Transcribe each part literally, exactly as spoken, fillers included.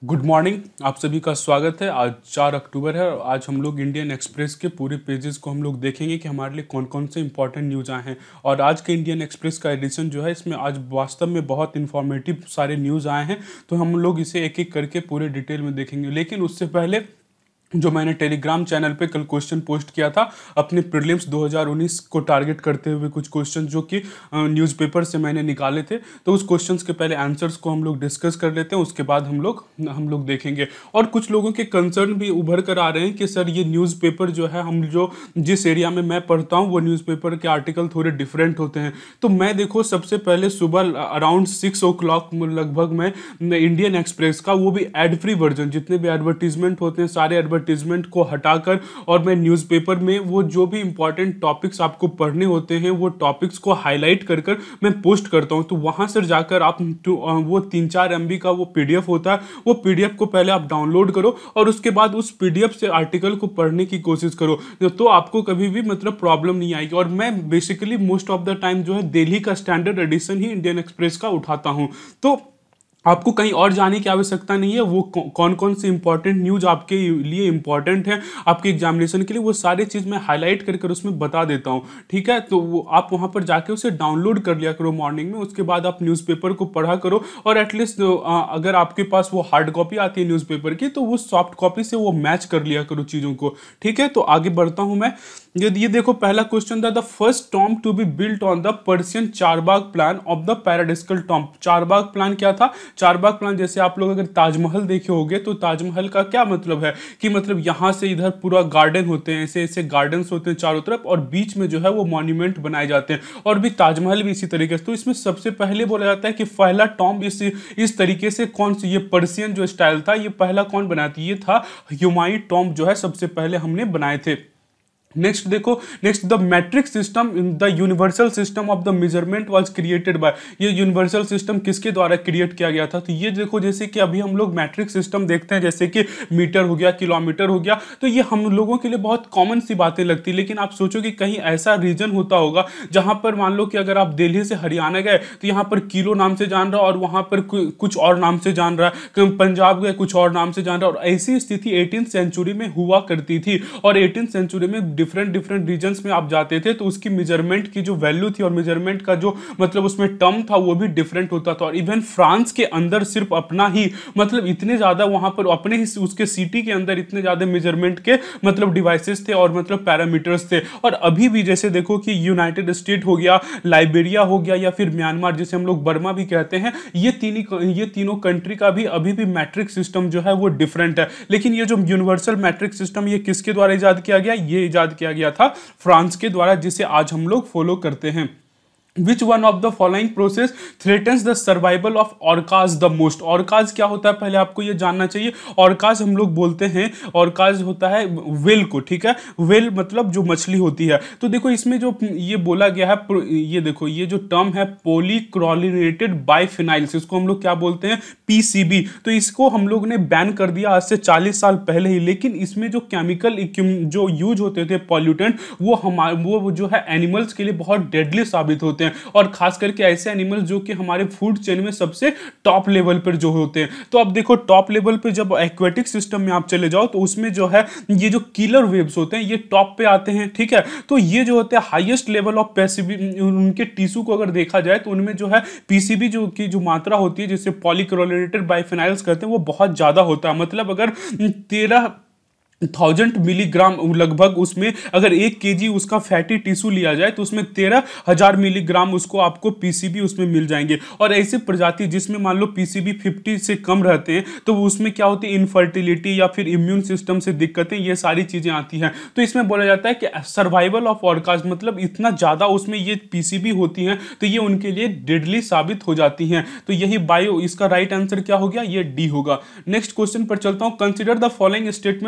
Good morning. आप सभी का स्वागत है। आज चार अक्टूबर है और आज हम लोग इंडियन एक्सप्रेस के पूरे पेजेस को हम लोग देखेंगे कि हमारे लिए कौन कौन से इंपॉर्टेंट न्यूज़ आए हैं। और आज के इंडियन एक्सप्रेस का एडिशन जो है, इसमें आज वास्तव में बहुत इन्फॉर्मेटिव सारे न्यूज़ आए हैं, तो हम लोग इसे एक एक करके पूरे डिटेल में देखेंगे। लेकिन उससे पहले जो मैंने टेलीग्राम चैनल पे कल क्वेश्चन पोस्ट किया था अपने प्रीलिम्स दो हज़ार उन्नीस को टारगेट करते हुए, कुछ क्वेश्चन जो कि न्यूज़पेपर से मैंने निकाले थे, तो उस क्वेश्चंस के पहले आंसर्स को हम लोग डिस्कस कर लेते हैं, उसके बाद हम लोग हम लोग देखेंगे। और कुछ लोगों के कंसर्न भी उभर कर आ रहे हैं कि सर ये न्यूज़पेपर जो है, हम जो जिस एरिया में मैं पढ़ता हूँ वो न्यूज़पेपर के आर्टिकल थोड़े डिफरेंट होते हैं। तो मैं देखो सबसे पहले सुबह अराउंड सिक्स ओ क्लॉक लगभग मैं इंडियन एक्सप्रेस का वो भी एड फ्री वर्जन, जितने भी एडवर्टीजमेंट होते हैं सारे एडवर्टीजमेंट को हटाकर, और मैं न्यूज़पेपर में वो जो भी इंपॉर्टेंट टॉपिक्स आपको पढ़ने होते हैं वो टॉपिक्स को हाईलाइट कर कर मैं पोस्ट करता हूं। तो वहां से जाकर आप वो तीन चार एमबी का वो पीडीएफ होता है, वो पीडीएफ को पहले आप डाउनलोड करो और उसके बाद उस पीडीएफ से आर्टिकल को पढ़ने की कोशिश करो, तो आपको कभी भी मतलब प्रॉब्लम नहीं आएगी। और मैं basically most of the time जो है दिल्ली का स्टैंडर्ड एडिशन ही इंडियन एक्सप्रेस का उठाता हूं। तो आपको कहीं और जाने की आवश्यकता नहीं है। वो कौन कौन से इंपॉर्टेंट न्यूज़ आपके लिए इंपॉर्टेंट है आपके एग्जामिनेशन के लिए, वो सारी चीज़ मैं हाईलाइट कर कर उसमें बता देता हूँ, ठीक है। तो वो आप वहाँ पर जाके उसे डाउनलोड कर लिया करो मॉर्निंग में, उसके बाद आप न्यूज़पेपर को पढ़ा करो। और एटलीस्ट अगर आपके पास वो हार्ड कॉपी आती है न्यूज़पेपर की, तो वो सॉफ्ट कॉपी से वो मैच कर लिया करो चीज़ों को, ठीक है। तो आगे बढ़ता हूँ मैं। ये ये देखो पहला क्वेश्चन था, the first tomb to be built on the Persian charbagh plan of the paradisical tomb. Charbagh plan क्या था? चारबाग प्लान, जैसे आप लोग अगर ताजमहल देखे होंगे, तो ताजमहल का क्या मतलब है कि मतलब यहां से इधर पूरा गार्डन होते हैं, ऐसे ऐसे गार्डन्स होते हैं चारों तरफ, और बीच में जो है वो मॉन्यूमेंट बनाए जाते हैं, और भी ताजमहल भी इसी तरीके से। तो इसमें सबसे पहले बोला जाता है कि पहला टॉम्ब इस इस तरीके से कौन सी, ये पर्शियन जो स्टाइल था, ये पहला कौन बनाया था? ये था हुमायूं टॉम्ब जो है सबसे पहले हमने बनाए थे। नेक्स्ट देखो, next the metric system the universal system of the measurement was created by. ये यूनिवर्सल सिस्टम किसके द्वारा क्रिएट किया गया था? तो ये देखो, जैसे कि अभी हम लोग मैट्रिक सिस्टम देखते हैं, जैसे कि मीटर हो गया, किलोमीटर हो गया, तो ये हम लोगों के लिए बहुत कॉमन सी बातें लगती है। लेकिन आप सोचो कि कहीं ऐसा रीजन होता होगा जहां पर मान लो कि अगर आप दिल्ली से हरियाणा गए तो यहाँ पर किलो नाम से जान रहा, और वहां पर कुछ और नाम से जान रहा है, पंजाब गए कुछ और नाम से जान रहा। और ऐसी स्थिति एटीन सेंचुरी में हुआ करती थी, और एटीन सेंचुरी में डिफरेंट डिफरेंट रीजन्स में आप जाते थे तो उसकी मेजरमेंट की जो वैल्यू थी और मेजरमेंट का जो मतलब उसमें टर्म था वो भी डिफरेंट होता था। और इवन फ्रांस के अंदर सिर्फ अपना ही मतलब इतने ज्यादा वहां पर अपने ही उसके सिटी के अंदर इतने ज्यादा मेजरमेंट के मतलब डिवाइसेस थे और मतलब पैरामीटर्स थे। और अभी भी जैसे देखो कि यूनाइटेड स्टेट हो गया, लाइबेरिया हो गया, या फिर म्यांमार जिसे हम लोग बर्मा भी कहते हैं, ये तीन ये तीनों कंट्री का भी अभी भी मैट्रिक सिस्टम जो है वो डिफरेंट है। लेकिन ये जो यूनिवर्सल मैट्रिक सिस्टम ये किसके द्वारा इजाद किया गया? ये इजाद किया गया था फ्रांस के द्वारा, जिसे आज हम लोग फॉलो करते हैं। Which one of the following process threatens the survival of orcas the most? orcas क्या होता है पहले आपको ये जानना चाहिए। orcas हम लोग बोलते हैं, orcas होता है व्हेल को, ठीक है। व्हेल मतलब जो मछली होती है। तो देखो इसमें जो ये बोला गया है, ये देखो ये जो टर्म है पॉलीक्लोरिनेटेड बाइफिनाइल्स, इसको हम लोग क्या बोलते हैं? पीसीबी। तो इसको हम लोग ने बैन कर दिया आज से चालीस साल पहले ही। लेकिन इसमें जो केमिकल जो यूज होते थे पॉल्यूटेंट, वो हमारे वो जो है एनिमल्स के लिए बहुत डेडली साबित होते हैं, और खास करके ऐसे एनिमल्स जो कि हमारे फूड चेन में सबसे टॉप लेवल पर जो होते हैं। तो अब देखो टॉप लेवल पे जब एक्वेटिक सिस्टम में आप चले जाओ तो उसमें जो है ये जो किलर वेव्स होते हैं ये टॉप पे आते हैं, ठीक है। तो ये जो होते हैं हाईएस्ट लेवल ऑफ पीसीबी, उनके टिश्यू को अगर देखा जाए तो उनमें जो है पीसीबी जो की जो मात्रा होती है, जिसे पॉलीक्लोरिनेटेड बाइफिनाइल्स कहते हैं, वो बहुत ज्यादा होता है। मतलब अगर तेरह थाउजेंड मिलीग्राम लगभग, उसमें अगर एक केजी उसका फैटी टिश्यू लिया जाए तो उसमें तेरह हजार मिलीग्राम उसको आपको पीसीबी उसमें मिल जाएंगे। और ऐसी प्रजाति जिसमें मान लो पीसीबी फिफ्टी से कम रहते हैं तो उसमें क्या होती है? इनफर्टिलिटी या फिर इम्यून सिस्टम से दिक्कतें, ये सारी चीजें आती हैं। तो इसमें बोला जाता है कि सर्वाइवल ऑफ ऑर्कास, मतलब इतना ज्यादा उसमें ये पीसीबी होती हैं तो ये उनके लिए डेडली साबित हो जाती हैं। तो यही बायो, इसका राइट आंसर क्या हो गया? ये डी होगा। नेक्स्ट क्वेश्चन पर चलता हूं। Consider the following statement with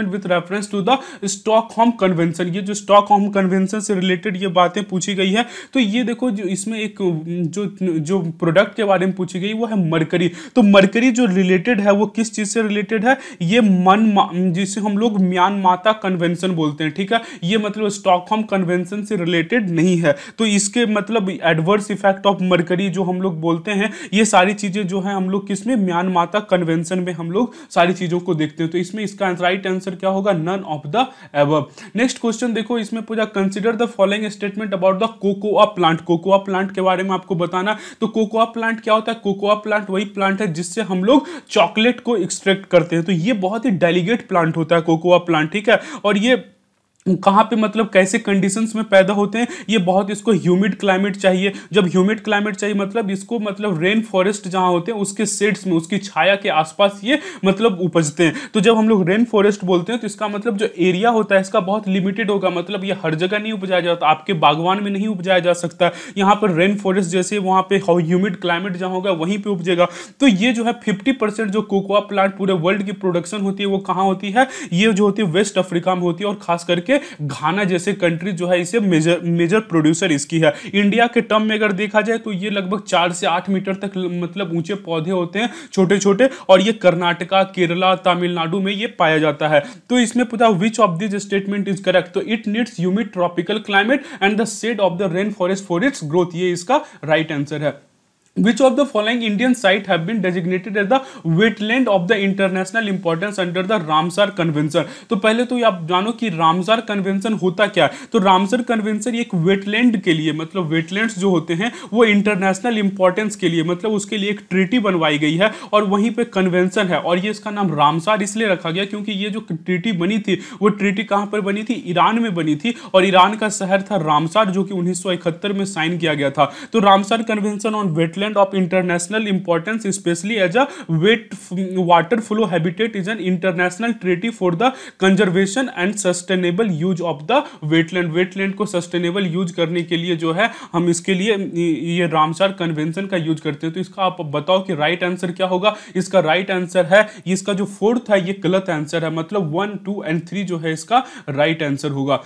reference to the Stockholm convention. ये जो स्टॉकहोम कन्वेंशन से रिलेटेड ये बातें पूछी गई है। तो ये देखो जो इसमें एक जो जो प्रोडक्ट के बारे में पूछी गई वो है मरकरी। तो मरकरी जो रिलेटेड है वो किस चीज से रिलेटेड है, ये मन जिसे हम लोग म्यान माता कन्वेंशन बोलते हैं, ठीक है। ये मतलब स्टॉकहोम कन्वेंशन से रिलेटेड नहीं है। तो इसके मतलब एडवर्स इफेक्ट ऑफ मरकरी जो हम लोग बोलते हैं, ये सारी चीजें जो है हम लोग किसमें, म्यान माता कन्वेंशन में हम लोग सारी चीजों को देखते हैं। तो इसमें इसका राइट आंसर क्या होगा, none of the above. Next question देखो, इसमें पूछा consider the following statement about the cocoa plant. Cocoa plant के बारे में आपको बताना। तो कोकोआ प्लांट क्या होता है, कोकोआ प्लांट वही प्लांट है जिससे हम लोग चॉकलेट को एक्सट्रैक्ट करते हैं। तो ये बहुत ही डेलिकेट प्लांट होता है कोकोआ प्लांट, ठीक है। और ये कहाँ पे मतलब कैसे कंडीशंस में पैदा होते हैं, ये बहुत इसको ह्यूमिड क्लाइमेट चाहिए। जब ह्यूमिड क्लाइमेट चाहिए मतलब इसको मतलब रेन फॉरेस्ट जहाँ होते हैं उसके शेड्स में, उसकी छाया के आसपास ये मतलब उपजते हैं। तो जब हम लोग रेन फॉरेस्ट बोलते हैं तो इसका मतलब जो एरिया होता है इसका बहुत लिमिटेड होगा, मतलब ये हर जगह नहीं उपजाया जाता, आपके बागवान में नहीं उपजाया जा सकता। यहाँ पर रेन फॉरेस्ट जैसे वहाँ पे ह्यूमिड क्लाइमेट जहाँ होगा वहीं पर उपजेगा। तो ये जो है फिफ्टी परसेंट जो कोकोआ प्लांट पूरे वर्ल्ड की प्रोडक्शन होती है वो कहाँ होती है, ये जो होती है वेस्ट अफ्रीका में होती है। और खास करके घाना जैसे कंट्री जो है इसे मेजर मेजर प्रोड्यूसर इसकी है। इंडिया के टर्म में अगर देखा जाए तो ये लगभग चार से आठ मीटर तक मतलब ऊंचे पौधे होते हैं, छोटे छोटे। और ये कर्नाटका, केरला, तमिलनाडु में ये पाया जाता है। तो इसमें पूछा which of this statement is correct. तो it needs humid tropical climate and the shade of the rain forest for its growth, ये इसका राइट आंसर है। Which of the following Indian site have been designated as the wetland of the international importance under the Ramsar Convention? तो पहले तो आप जानो कि Ramsar convention होता क्या है। तो रामसर कन्वेंशन एक वेटलैंड के लिए, मतलब वेटलैंड्स जो होते हैं वो इंटरनेशनल इंपॉर्टेंस के लिए, मतलब उसके लिए एक ट्रीटी बनवाई गई है और वहीं पे कन्वेंशन है। और ये इसका नाम रामसार इसलिए रखा गया क्योंकि ये जो ट्रीटी बनी थी वो ट्रीटी कहाँ पर बनी थी, ईरान में बनी थी। और ईरान का शहर था रामसार जो कि उन्नीस सौ इकहत्तर में साइन किया गया था। तो Ramsar convention on wetland of international importance especially as a wet water flow habitat is an international treaty for the conservation and sustainable use of the wetland। wetland को sustainable use करने के लिए जो है हम इसके लिए ये रामसार कन्वेंशन का यूज करते हैं। तो इसका आप बताओ कि राइट आंसर क्या होगा। इसका राइट आंसर है, इसका जो फोर्थ है ये गलत आंसर है, मतलब वन टू एंड थ्री जो है इसका राइट आंसर होगा,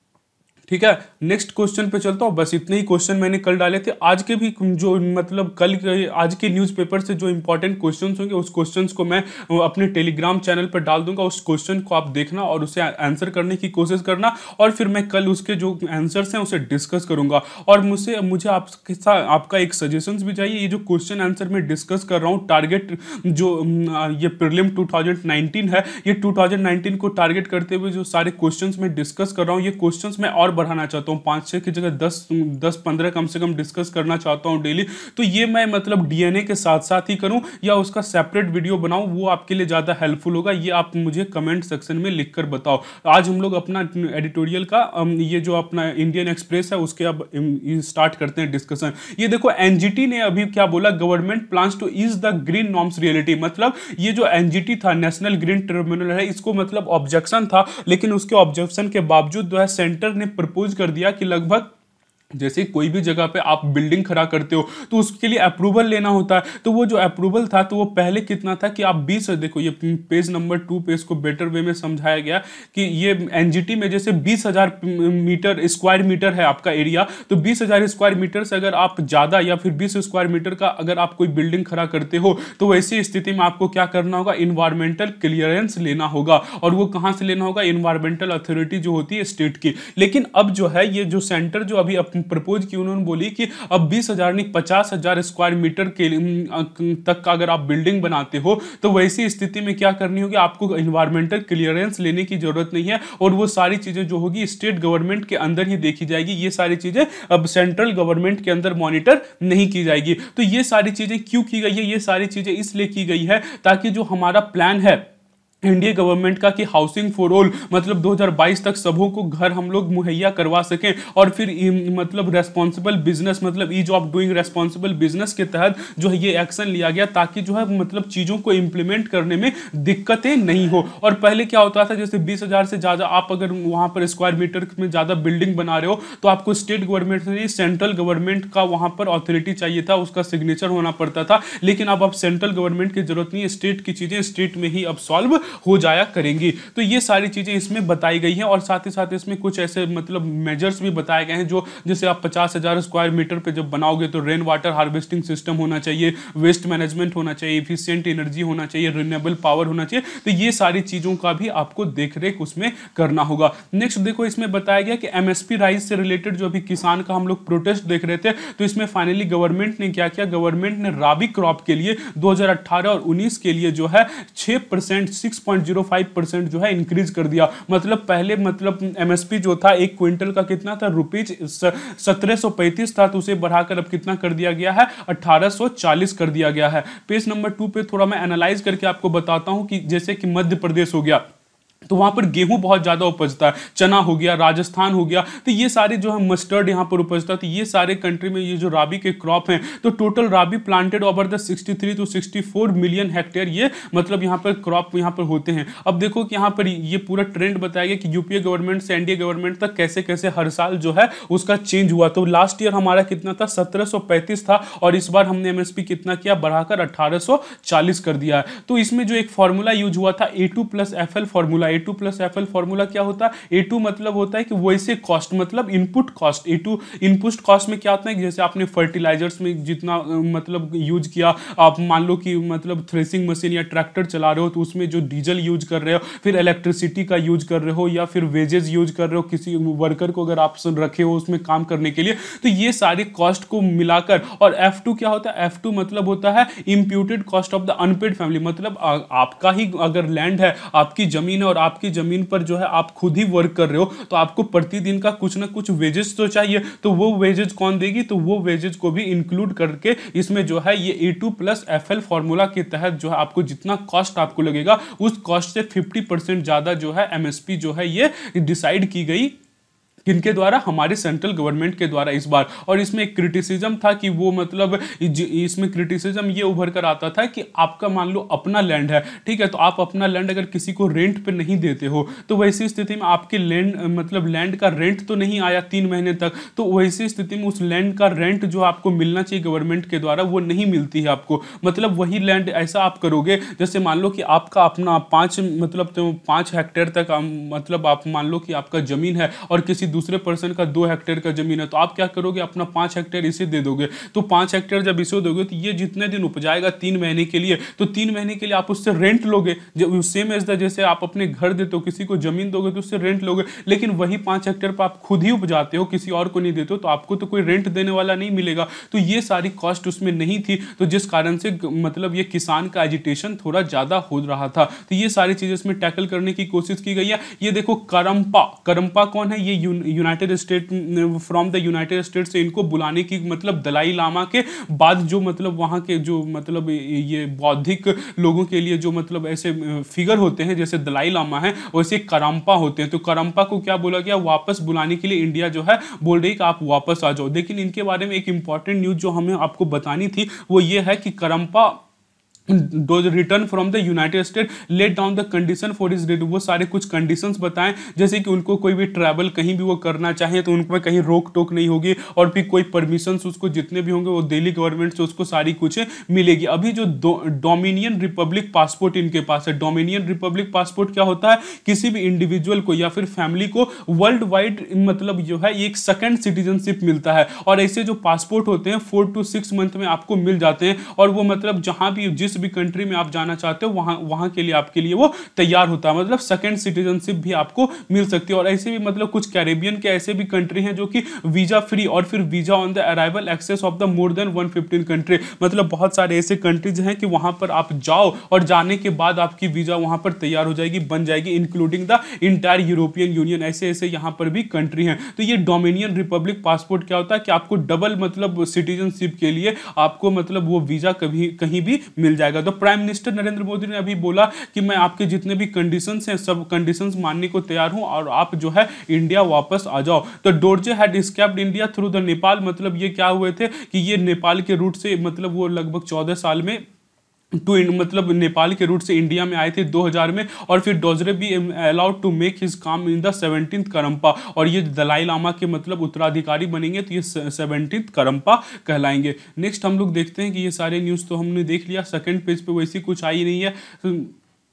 ठीक है। नेक्स्ट क्वेश्चन पे चलता हूँ। बस इतने ही क्वेश्चन मैंने कल डाले थे। आज के भी जो मतलब कल के आज के न्यूज़पेपर से जो इंपॉर्टेंट क्वेश्चंस होंगे उस क्वेश्चंस को मैं अपने टेलीग्राम चैनल पर डाल दूंगा। उस क्वेश्चन को आप देखना और उसे आंसर करने की कोशिश करना और फिर मैं कल उसके जो आंसर्स हैं उसे डिस्कस करूंगा। और मुझसे मुझे आपके साथ आपका एक सजेशंस भी चाहिए। ये जो क्वेश्चन आंसर मैं डिस्कस कर रहा हूँ, टारगेट जो ये प्रीलिम टू थाउजेंड नाइनटीन है, ये टू थाउजेंड नाइनटीन को टारगेट करते हुए जो सारे क्वेश्चंस मैं डिस्कस कर रहा हूँ, ये क्वेश्चंस मैं और बढ़ाना चाहता हूँ। पाँच छः की जगह दस दस पंद्रह कम से कम डिस्कस करना चाहता हूँ डेली। तो ये मैं मतलब डीएनए के साथ साथ ही करूँ या उसका सेपरेट वीडियो बनाऊँ, वो आपके लिए ज़्यादा हेल्पफुल होगा। ये आप मुझे कमेंट सेक्शन में लिख कर बताओ। आज हम लोग अपना एडिटोरियल का ये जो अपना इंडियन एक्सप्रेस है उसके अब स्टार्ट करते हैं डिस्कशन। ये देखो एनजीटी ने अभी क्या बोला, government plans to ease the green norms reality. मतलब ये जो एनजीटी था, नेशनल ग्रीन ट्रिब्यूनल है, इसको मतलब ऑब्जेक्शन था, लेकिन उसके ऑब्जेक्शन के बावजूद जो है सेंटर ने प्रपोज कर दिया कि लगभग जैसे कोई भी जगह पे आप बिल्डिंग खड़ा करते हो तो उसके लिए अप्रूवल लेना होता है। तो वो जो अप्रूवल था तो वो पहले कितना था कि आप बीस, देखो ये पेज नंबर टू पे इसको बेटर वे में समझाया गया कि ये एनजीटी में जैसे बीस हजार मीटर स्क्वायर मीटर है आपका एरिया, तो बीस हजार स्क्वायर मीटर से अगर आप ज़्यादा या फिर बीस स्क्वायर मीटर का अगर आप कोई बिल्डिंग खड़ा करते हो तो वैसी स्थिति में आपको क्या करना होगा, इन्वायरमेंटल क्लियरेंस लेना होगा। और वो कहाँ से लेना होगा, इन्वायरमेंटल अथॉरिटी जो होती है स्टेट की। लेकिन अब जो है ये जो सेंटर जो अभी प्रपोज की, उन्होंने बोली कि अब बीस हजार नहीं पचास हजार स्क्वायर मीटर के तक का अगर आप बिल्डिंग बनाते हो तो वैसी स्थिति में क्या करनी होगी, आपको इन्वायरमेंटल क्लियरेंस लेने की जरूरत नहीं है। और वो सारी चीजें जो होगी स्टेट गवर्नमेंट के अंदर ही देखी जाएगी। ये सारी चीजें अब सेंट्रल गवर्नमेंट के अंदर मॉनिटर नहीं की जाएगी। तो ये सारी चीजें क्यों की गई है, ये सारी चीजें इसलिए की गई है ताकि जो हमारा प्लान है इंडिया गवर्नमेंट का कि हाउसिंग फॉर ऑल मतलब दो हज़ार बाईस तक सबों को घर हम लोग मुहैया करवा सकें। और फिर मतलब रेस्पॉन्सिबल बिजनेस मतलब ease of doing responsible business के तहत जो है ये एक्शन लिया गया ताकि जो है मतलब चीज़ों को इंप्लीमेंट करने में दिक्कतें नहीं हो। और पहले क्या होता था, जैसे बीस हज़ार से ज़्यादा आप अगर वहाँ पर स्क्वायर मीटर में ज़्यादा बिल्डिंग बना रहे हो तो आपको स्टेट गवर्नमेंट से नहीं सेंट्रल गवर्नमेंट का वहाँ पर अथॉरिटी चाहिए था, उसका सिग्नेचर होना पड़ता था। लेकिन अब अब सेंट्रल गवर्नमेंट की जरूरत नहीं है, स्टेट की चीज़ें स्टेट में ही अब सॉल्व हो जाया करेंगी। तो ये सारी चीज़ें इसमें बताई गई हैं और साथ ही साथ इसमें कुछ ऐसे मतलब मेजर्स भी बताए गए हैं जो जैसे आप पचास हज़ार स्क्वायर मीटर पे जब बनाओगे तो रेन वाटर हार्वेस्टिंग सिस्टम होना चाहिए, वेस्ट मैनेजमेंट होना चाहिए, इफिशिएंट एनर्जी होना चाहिए, रिन्यूएबल पावर होना चाहिए। तो ये सारी चीज़ों का भी आपको देखरेख उसमें करना होगा। नेक्स्ट देखो इसमें बताया गया कि एमएसपी राइस से रिलेटेड जो अभी किसान का हम लोग प्रोटेस्ट देख रहे थे, तो इसमें फाइनली गवर्नमेंट ने क्या किया, गवर्नमेंट ने राबी क्रॉप के लिए दो हज़ार अठारह और उन्नीस के लिए जो है छह percent six point zero five percent जो है इंक्रीज कर दिया। मतलब पहले मतलब एमएसपी जो था एक क्विंटल का कितना था, रुपीज सत्रह सौ पैंतीस था, तो उसे बढ़ाकर अब कितना कर दिया गया है, अठारह सौ चालीस कर दिया गया है। पेज नंबर टू पे थोड़ा मैं एनालाइज करके आपको बताता हूं कि जैसे कि मध्य प्रदेश हो गया तो वहां पर गेहूं बहुत ज्यादा उपजता है, चना हो गया, राजस्थान हो गया, तो ये सारे जो है मस्टर्ड यहां पर उपजता है। तो ये सारे कंट्री में ये जो राबी के क्रॉप हैं, तो total rabi planted over the sixty three to sixty four million hectare ये मतलब यहां पर क्रॉप यहां पर होते हैं। अब देखो कि यहां पर ये पूरा ट्रेंड बताया गया कि यूपीए गवर्नमेंट से एनडीए गवर्नमेंट तक कैसे कैसे हर साल जो है उसका चेंज हुआ। तो लास्ट ईयर हमारा कितना था, सत्रह सौ पैंतीस था, और इस बार हमने एमएसपी कितना किया, बढ़ाकर अठारह सौ चालीस कर दिया है। तो इसमें जो एक फॉर्मूला यूज हुआ था A two plus F L formula, A two plus F L formula क्या होता है, ए टू मतलब होता है कि वैसे कॉस्ट मतलब input cost, A two input cost में क्या होता है कि जैसे आपने फर्टिलाइजर्स में जितना मतलब यूज किया, आप मान लो कि मतलब थ्रेसिंग मशीन या ट्रैक्टर चला रहे हो तो उसमें जो डीजल यूज कर रहे हो, फिर इलेक्ट्रिसिटी का यूज कर रहे हो, या फिर वेजेस यूज कर रहे हो किसी वर्कर को अगर आप रखे हो उसमें काम करने के लिए, तो ये सारी कॉस्ट को मिलाकर। और एफ टू क्या होता है, एफ टू मतलब होता है imputed cost of the unpaid family, मतलब आपका ही अगर लैंड है, आपकी जमीन है और आपकी जमीन पर जो है आप खुद ही वर्क कर रहे हो, तो आपको प्रतिदिन का कुछ ना कुछ वेजेस तो चाहिए, तो वो वेजेस कौन देगी, तो वो वेजेस को भी इंक्लूड करके इसमें जो है ये A two plus F L formula के तहत जो है आपको जितना कॉस्ट आपको लगेगा उस कॉस्ट से फिफ्टी परसेंट ज्यादा जो है एमएसपी जो है ये डिसाइड की गई, किनके द्वारा, हमारे सेंट्रल गवर्नमेंट के द्वारा इस बार। और इसमें एक क्रिटिसिज्म था कि वो मतलब इसमें क्रिटिसिज्म ये उभर कर आता था कि आपका मान लो अपना लैंड है, ठीक है, तो आप अपना लैंड अगर किसी को रेंट पे नहीं देते हो तो वैसी स्थिति में आपके लैंड मतलब लैंड का रेंट तो नहीं आया तीन महीने तक, तो वैसी स्थिति में उस लैंड का रेंट जो आपको मिलना चाहिए गवर्नमेंट के द्वारा वो नहीं मिलती है आपको। मतलब वही लैंड ऐसा आप करोगे, जैसे मान लो कि आपका अपना पाँच मतलब तो पाँच हेक्टेयर तक मतलब आप मान लो कि आपका जमीन है और किसी दूसरे पर्सन का दो हेक्टेयर का जमीन है, तो आप क्या करोगे, अपना पांच हेक्टेयर इसे दे दोगे। तो पांच हेक्टेयर जब इसे दोगे तो ये जितने दिन उपजाएगा तीन महीने के लिए, तो तीन महीने के लिए आप उससे रेंट लोगे, जब सेम एज द जैसे आप अपने घर देते हो किसी को जमीन दोगे तो उससे रेंट लोगे, लेकिन वही पांच हेक्टेयर पर आप खुद ही उपजाते हो, किसी और को नहीं देते हो, तो आपको तो कोई रेंट देने वाला नहीं मिलेगा। तो ये सारी कॉस्ट उसमें नहीं थी, तो जिस कारण से मतलब ये किसान का एजिटेशन थोड़ा ज्यादा हो रहा था। तो ये सारी चीजें इसमें टैकल करने की कोशिश की गई है। ये देखो करम्पा, करम्पा कौन है, ये United State from the United State से इनको बुलाने की मतलब दलाई लामा के बाद जो मतलब वहां के जो मतलब ये बौद्धिक लोगों के लिए जो मतलब ऐसे फिगर होते हैं जैसे दलाई लामा है वैसे करम्पा होते हैं। तो करम्पा को क्या बोला गया, वापस बुलाने के लिए इंडिया जो है बोल रही कि आप वापस आ जाओ। लेकिन इनके बारे में एक इंपॉर्टेंट न्यूज जो हमें आपको बतानी थी वो ये है कि Karmapa return from the United State let down the condition for is वो सारे कुछ कंडीशंस बताएं, जैसे कि उनको कोई भी ट्रैवल कहीं भी वो करना चाहे तो उनको कहीं रोक टोक नहीं होगी, और फिर कोई परमिशन उसको जितने भी होंगे वो दिल्ली गवर्नमेंट से उसको सारी कुछ मिलेगी। अभी जो डोमिनियन रिपब्लिक पासपोर्ट इनके पास है, डोमिनियन रिपब्लिक पासपोर्ट क्या होता है, किसी भी इंडिविजुअल को या फिर फैमिली को वर्ल्ड वाइड मतलब जो है एक सेकंड सिटीजनशिप मिलता है, और ऐसे जो पासपोर्ट होते हैं फोर टू सिक्स मंथ में आपको मिल जाते हैं, और वो मतलब जहां भी जिस भी कंट्री में आप जाना चाहते हो वहां वहां के लिए आपके लिए वो तैयार होता है, मतलब सेकंड सिटीजनशिप भी आपको मिल सकती है। और ऐसे भी मतलब कुछ कैरेबियन के ऐसे भी कंट्री हैं जो कि वीजा फ्री और फिर visa on the arrival access of the more than one fifteen country, मतलब बहुत सारे ऐसे कंट्रीज हैं कि वहां पर आप जाओ और जाने के बाद आपकी वीजा वहां पर तैयार हो जाएगी, बन जाएगी, including the entire European Union. ऐसे ऐसे यहां पर भी कंट्री हैं। तो ये डोमिनियन रिपब्लिक पासपोर्ट क्या होता है कि आपको डबल मतलब सिटीजनशिप के लिए आपको मतलब वो वीजा कभी कहीं भी मिल जाएगा। तो प्राइम मिनिस्टर नरेंद्र मोदी ने अभी बोला कि मैं आपके जितने भी कंडीशंस हैं सब कंडीशंस मानने को तैयार हूं और आप जो है इंडिया वापस आ जाओ। तो Dorje had escaped India through the Nepal, मतलब ये क्या हुए थे कि ये नेपाल के रूट से मतलब वो लगभग चौदह साल में टू मतलब नेपाल के रूट से इंडिया में आए थे दो हज़ार में, और फिर डोजरे भी allowed to make his calm in the seventeenth करम्पा, और ये दलाई लामा के मतलब उत्तराधिकारी बनेंगे तो ये सेवनटीन्थ करम्पा कहलाएंगे। नेक्स्ट हम लोग देखते हैं कि ये सारे न्यूज़ तो हमने देख लिया, सेकंड पेज पे वैसी कुछ आई नहीं है।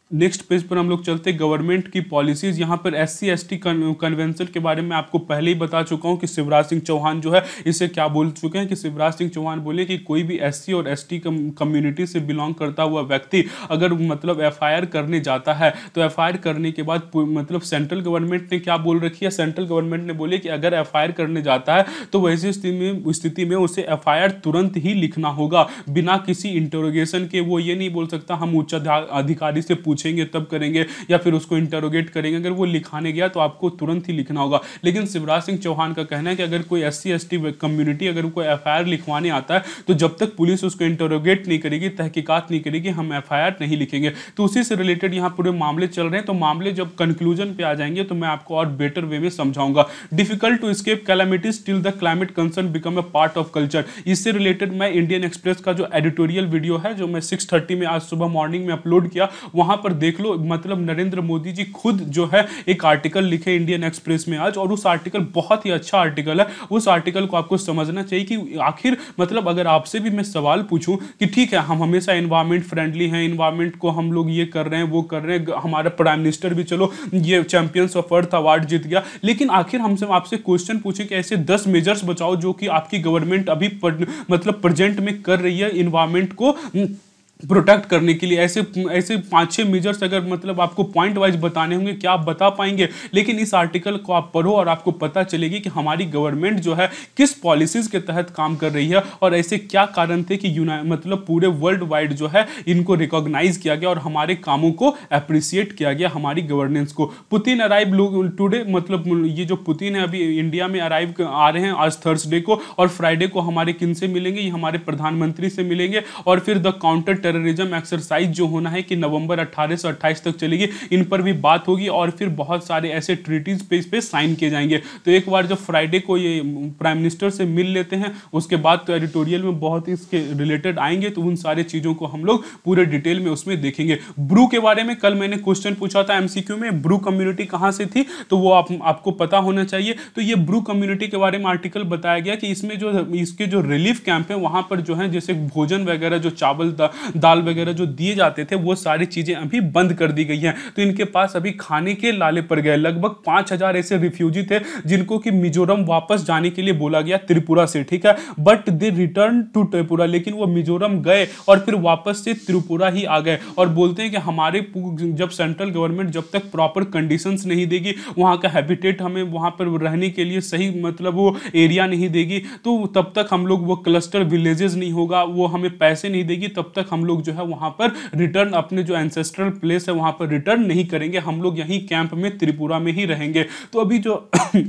नेक्स्ट पेज पर हम लोग चलते हैं गवर्नमेंट की पॉलिसीज। यहाँ पर S C S T convention के बारे में आपको पहले ही बता चुका हूँ कि शिवराज सिंह चौहान जो है इसे क्या बोल चुके हैं कि शिवराज सिंह चौहान बोले कि कोई भी एस सी और एस टी कम्युनिटी से बिलोंग करता हुआ व्यक्ति अगर मतलब एफ आई आर करने जाता है तो एफ आई आर करने के बाद मतलब सेंट्रल गवर्नमेंट ने क्या बोल रखी है, सेंट्रल गवर्नमेंट ने बोले कि अगर एफ आई आर करने जाता है तो वैसी स्थिति में स्थिति में उसे एफ आई आर तुरंत ही लिखना होगा बिना किसी इंटरोगेशन के। वो ये नहीं बोल सकता हम उच्च अधिकारी से पूछेंगे तब करेंगे या फिर उसको इंटरोगेट करेंगे। अगर वो लिखाने गया तो आपको तुरंत ही लिखना होगा। लेकिन शिवराज सिंह चौहान का कहना है कि अगर कोई S C S T community अगर कोई एफ आई आर लिखवाने आता है तो जब तक पुलिस उसको इंटरोगेट नहीं करेगी, तहकीकात नहीं करेगी, हम एफ आई आर नहीं लिखेंगे। तो उसी से रिलेटेड यहाँ पूरे मामले चल रहे हैं। तो मामले जब कंक्लूजन पे आ जाएंगे तो मैं आपको और बेटर वे में समझाऊंगा। Difficult to escape calamities till the climate concern become a part of culture. इससे रिलेटेड मैं इंडियन एक्सप्रेस का जो एडिटोरियल वीडियो है जो मैं सिक्स थर्टी में आज सुबह मॉर्निंग में अपलोड किया वहां पर देख लो। मतलब नरेंद्र मोदी जी खुद जो है एक आर्टिकल लिखे इंडियन एक्सप्रेस में आज, और उस आर्टिकल बहुत ही अच्छा आर्टिकल है। उस आर्टिकल को आपको समझना चाहिए कि आखिर मतलब अगर आपसे भी मैं सवाल पूछूं कि ठीक है हम हमेशा एनवायरमेंट फ्रेंडली हैं, एनवायरमेंट को हम लोग ये कर रहे हैं वो कर रहे हैं, हमारा प्राइम मिनिस्टर भी चलो ये चैंपियंस ऑफ अर्थ अवार्ड जीत गया, लेकिन आखिर हमसे आपसे क्वेश्चन पूछे कि ऐसे दस मेजर्स बताओ जो कि आपकी गवर्नमेंट अभी पर, मतलब प्रेजेंट में कर रही है एनवायरमेंट को प्रोटेक्ट करने के लिए। ऐसे ऐसे पांच छह मेजर्स अगर मतलब आपको पॉइंट वाइज बताने होंगे क्या आप बता पाएंगे। लेकिन इस आर्टिकल को आप पढ़ो और आपको पता चलेगी कि हमारी गवर्नमेंट जो है किस पॉलिसीज के तहत काम कर रही है और ऐसे क्या कारण थे कि मतलब पूरे वर्ल्ड वाइड जो है इनको रिकॉग्नाइज किया गया और हमारे कामों को अप्रिसिएट किया गया, हमारी गवर्नेंस को। पुतिन अराइव लोग टुडे, मतलब ये जो पुतिन है अभी इंडिया में अराइव आ रहे हैं आज थर्सडे को, और फ्राइडे को हमारे किन से मिलेंगे, ये हमारे प्रधानमंत्री से मिलेंगे। और फिर द काउंटर टेररिज्म एक्सरसाइज जो होना है कि नवंबर अठारह से अट्ठाईस तक चलेगी, इन पर भी बात होगी और फिर बहुत सारे ऐसे ट्रीटीज पे इस पे साइन किए जाएंगे। तो एक बार जब फ्राइडे को ये प्राइम मिनिस्टर से मिल लेते हैं उसके बाद तो एडिटोरियल में बहुत इसके रिलेटेड आएंगे, तो उन सारे चीजों को हम लोग पूरे डिटेल में उसमें देखेंगे। ब्रू के बारे में कल मैंने क्वेश्चन पूछा था एमसीक्यू में, ब्रू कम्युनिटी कहां से थी, तो वो आप, आपको पता होना चाहिए। तो ये ब्रू कम्युनिटी के बारे में आर्टिकल बताया गया कि इसमें जो इसके जो रिलीफ कैंप है वहां पर जो है जैसे भोजन वगैरह जो चावल दा, दाल वगैरह जो दिए जाते थे वो सारी चीजें अभी बंद कर दी गई हैं। तो इनके पास अभी खाने के लाले पड़ गए। लगभग पांच हजार ऐसे रिफ्यूजी थे जिनको कि मिजोरम वापस जाने के लिए बोला गया त्रिपुरा से, ठीक है, but they return to Tripura, लेकिन वो मिजोरम गए और फिर वापस से त्रिपुरा ही आ गए और बोलते हैं कि हमारे जब सेंट्रल गवर्नमेंट जब तक प्रॉपर कंडीशंस नहीं देगी, वहां का हैबिटेट हमें वहां पर रहने के लिए सही मतलब वो एरिया नहीं देगी, तो तब तक हम लोग वो क्लस्टर विलेजेस नहीं होगा, वो हमें पैसे नहीं देगी, तब तक हम लोग जो है वहां पर रिटर्न अपने जो एंसेस्ट्रल प्लेस है वहां पर रिटर्न नहीं करेंगे, हम लोग यहीं कैंप में त्रिपुरा में ही रहेंगे। तो अभी जो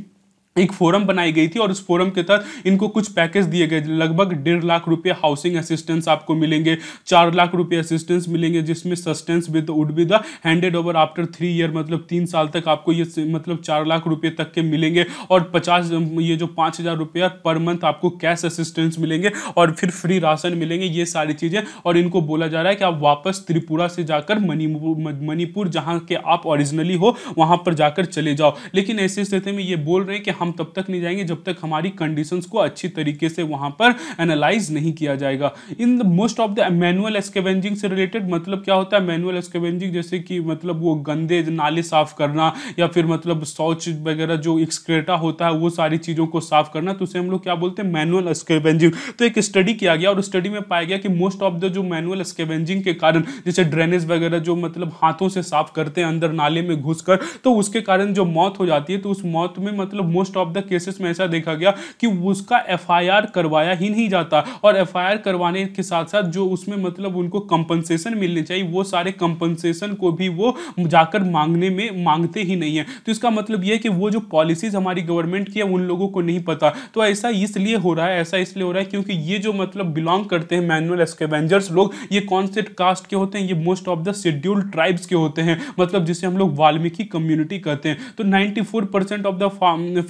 एक फोरम बनाई गई थी और उस फोरम के तहत इनको कुछ पैकेज दिए गए। लगभग डेढ़ लाख रुपए हाउसिंग असिस्टेंस आपको मिलेंगे, चार लाख रुपए असिस्टेंस मिलेंगे जिसमें sustenance with would be the handed over after three year, मतलब तीन साल तक आपको ये मतलब चार लाख रुपए तक के मिलेंगे और पचास ये जो पाँच हजार रुपया पर मंथ आपको कैश असिस्टेंस मिलेंगे और फिर फ्री राशन मिलेंगे, ये सारी चीज़ें। और इनको बोला जा रहा है कि आप वापस त्रिपुरा से जाकर मणिपुर मणिपुर जहाँ के आप ओरिजिनली हो वहाँ पर जाकर चले जाओ। लेकिन ऐसी स्थिति में ये बोल रहे हैं कि हम तब तक नहीं जाएंगे जब तक हमारी कंडीशंस को अच्छी तरीके से वहां पर एनालाइज नहीं किया जाएगा। In most of the manual scavenging से रिलेटेड मतलब क्या होता है मैनुअल स्कैवेंजिंग, जैसे कि मतलब वो गंदे नाले साफ करना या फिर मतलब शौच वगैरह जो एक्सक्रेटा होता है वो सारी चीजों को साफ करना, तो उसे हम लोग क्या बोलते हैं मैनुअल स्कैवेंजिंग। तो एक स्टडी किया गया और स्टडी में पाया गया कि मोस्ट ऑफ द जो मैनुअल स्कैवेंजिंग के कारण जैसे ड्रेनेज वगैरह जो मतलब हाथों से साफ करते हैं अंदर नाले में घुसकर, तो उसके कारण जो मौत हो जाती है, तो उस मौत में मतलब मोस्ट ऑफ द केसेस में ऐसा देखा गया कि उसका एफ आई आर करवाया ही नहीं जाता और एफ आई आर करवाने के साथ साथ जो उसमें मतलब उनको कंपनसेशन मिलनी चाहिए वो सारे कंपनसेशन को भी वो जाकर मांगने में मांगते ही नहीं है। तो इसका मतलब यह है कि वो जो पॉलिसीज हमारी गवर्नमेंट की है उन लोगों को नहीं पता। तो ऐसा इसलिए हो रहा है ऐसा इसलिए हो रहा है क्योंकि ये जो मतलब बिलोंग करते हैं मैनुअल स्कैवेंजर्स लोग, ये कौन से कास्ट के होते हैं, ये most of the scheduled tribes के होते हैं, मतलब जिसे हम लोग वाल्मीकि कम्युनिटी कहते हैं। तो ninety four percent of the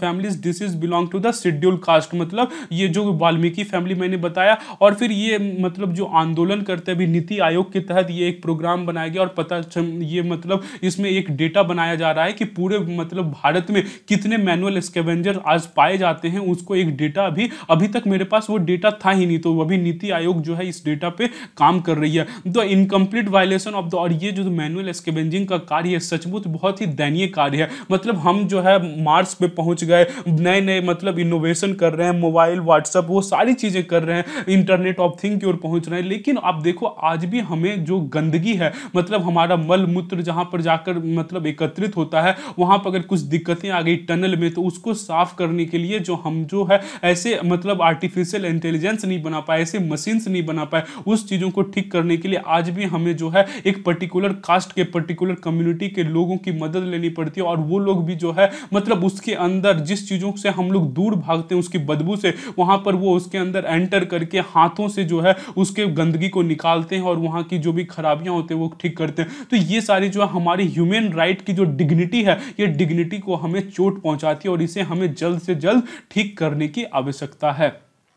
families disease belong to the schedule caste, मतलब ये जो वाल्मीकि फैमिली मैंने बताया। और फिर ये मतलब जो आंदोलन करते हैं अभी नीति आयोग के तहत ये एक प्रोग्राम बनाया गया और पता ये मतलब इसमें एक डेटा बनाया जा रहा है कि पूरे मतलब भारत में कितने मैनुअल स्कैवेंजर आज पाए जाते हैं, उसको एक डेटा अभी अभी तक मेरे पास वो डेटा था ही नहीं, तो अभी नीति आयोग जो है इस डेटा पे काम कर रही है। तो इनकम्प्लीट वायलेशन ऑफ द, और ये जो मैनुअल स्कैवेंजिंग का कार्य है सचमुच बहुत ही दयनीय कार्य है। मतलब हम जो है मार्स पे पहुंच गए, नए नए मतलब इनोवेशन कर रहे हैं, मोबाइल व्हाट्सएप वो सारी चीजें कर रहे हैं, इंटरनेट ऑफ थिंग की ओर पहुंच रहे हैं, लेकिन आप देखो आज भी हमें जो गंदगी है मतलब हमारा मल मूत्र जहां पर जाकर मतलब एकत्रित होता है वहां पर अगर कुछ दिक्कतें आ गई टनल में तो उसको साफ करने के लिए जो हम जो है ऐसे मतलब आर्टिफिशियल इंटेलिजेंस नहीं बना पाए, ऐसे मशीन्स नहीं बना पाए, उस चीजों को ठीक करने के लिए आज भी हमें जो है एक पर्टिकुलर कास्ट के पर्टिकुलर कम्युनिटी के लोगों की मदद लेनी पड़ती है। और वो लोग भी जो है मतलब उसके अंदर जिस चीजों से हम लोग दूर भागते हैं उसकी बदबू से, वहां पर वो उसके अंदर एंटर करके हाथों से जो है उसके गंदगी को निकालते हैं और वहां की जो भी खराबियां होती है वो ठीक करते हैं। तो ये सारी जो है हमारी ह्यूमन राइट की जो डिग्निटी है ये डिग्निटी को हमें चोट पहुंचाती है और इसे हमें जल्द से जल्द ठीक करने की आवश्यकता है।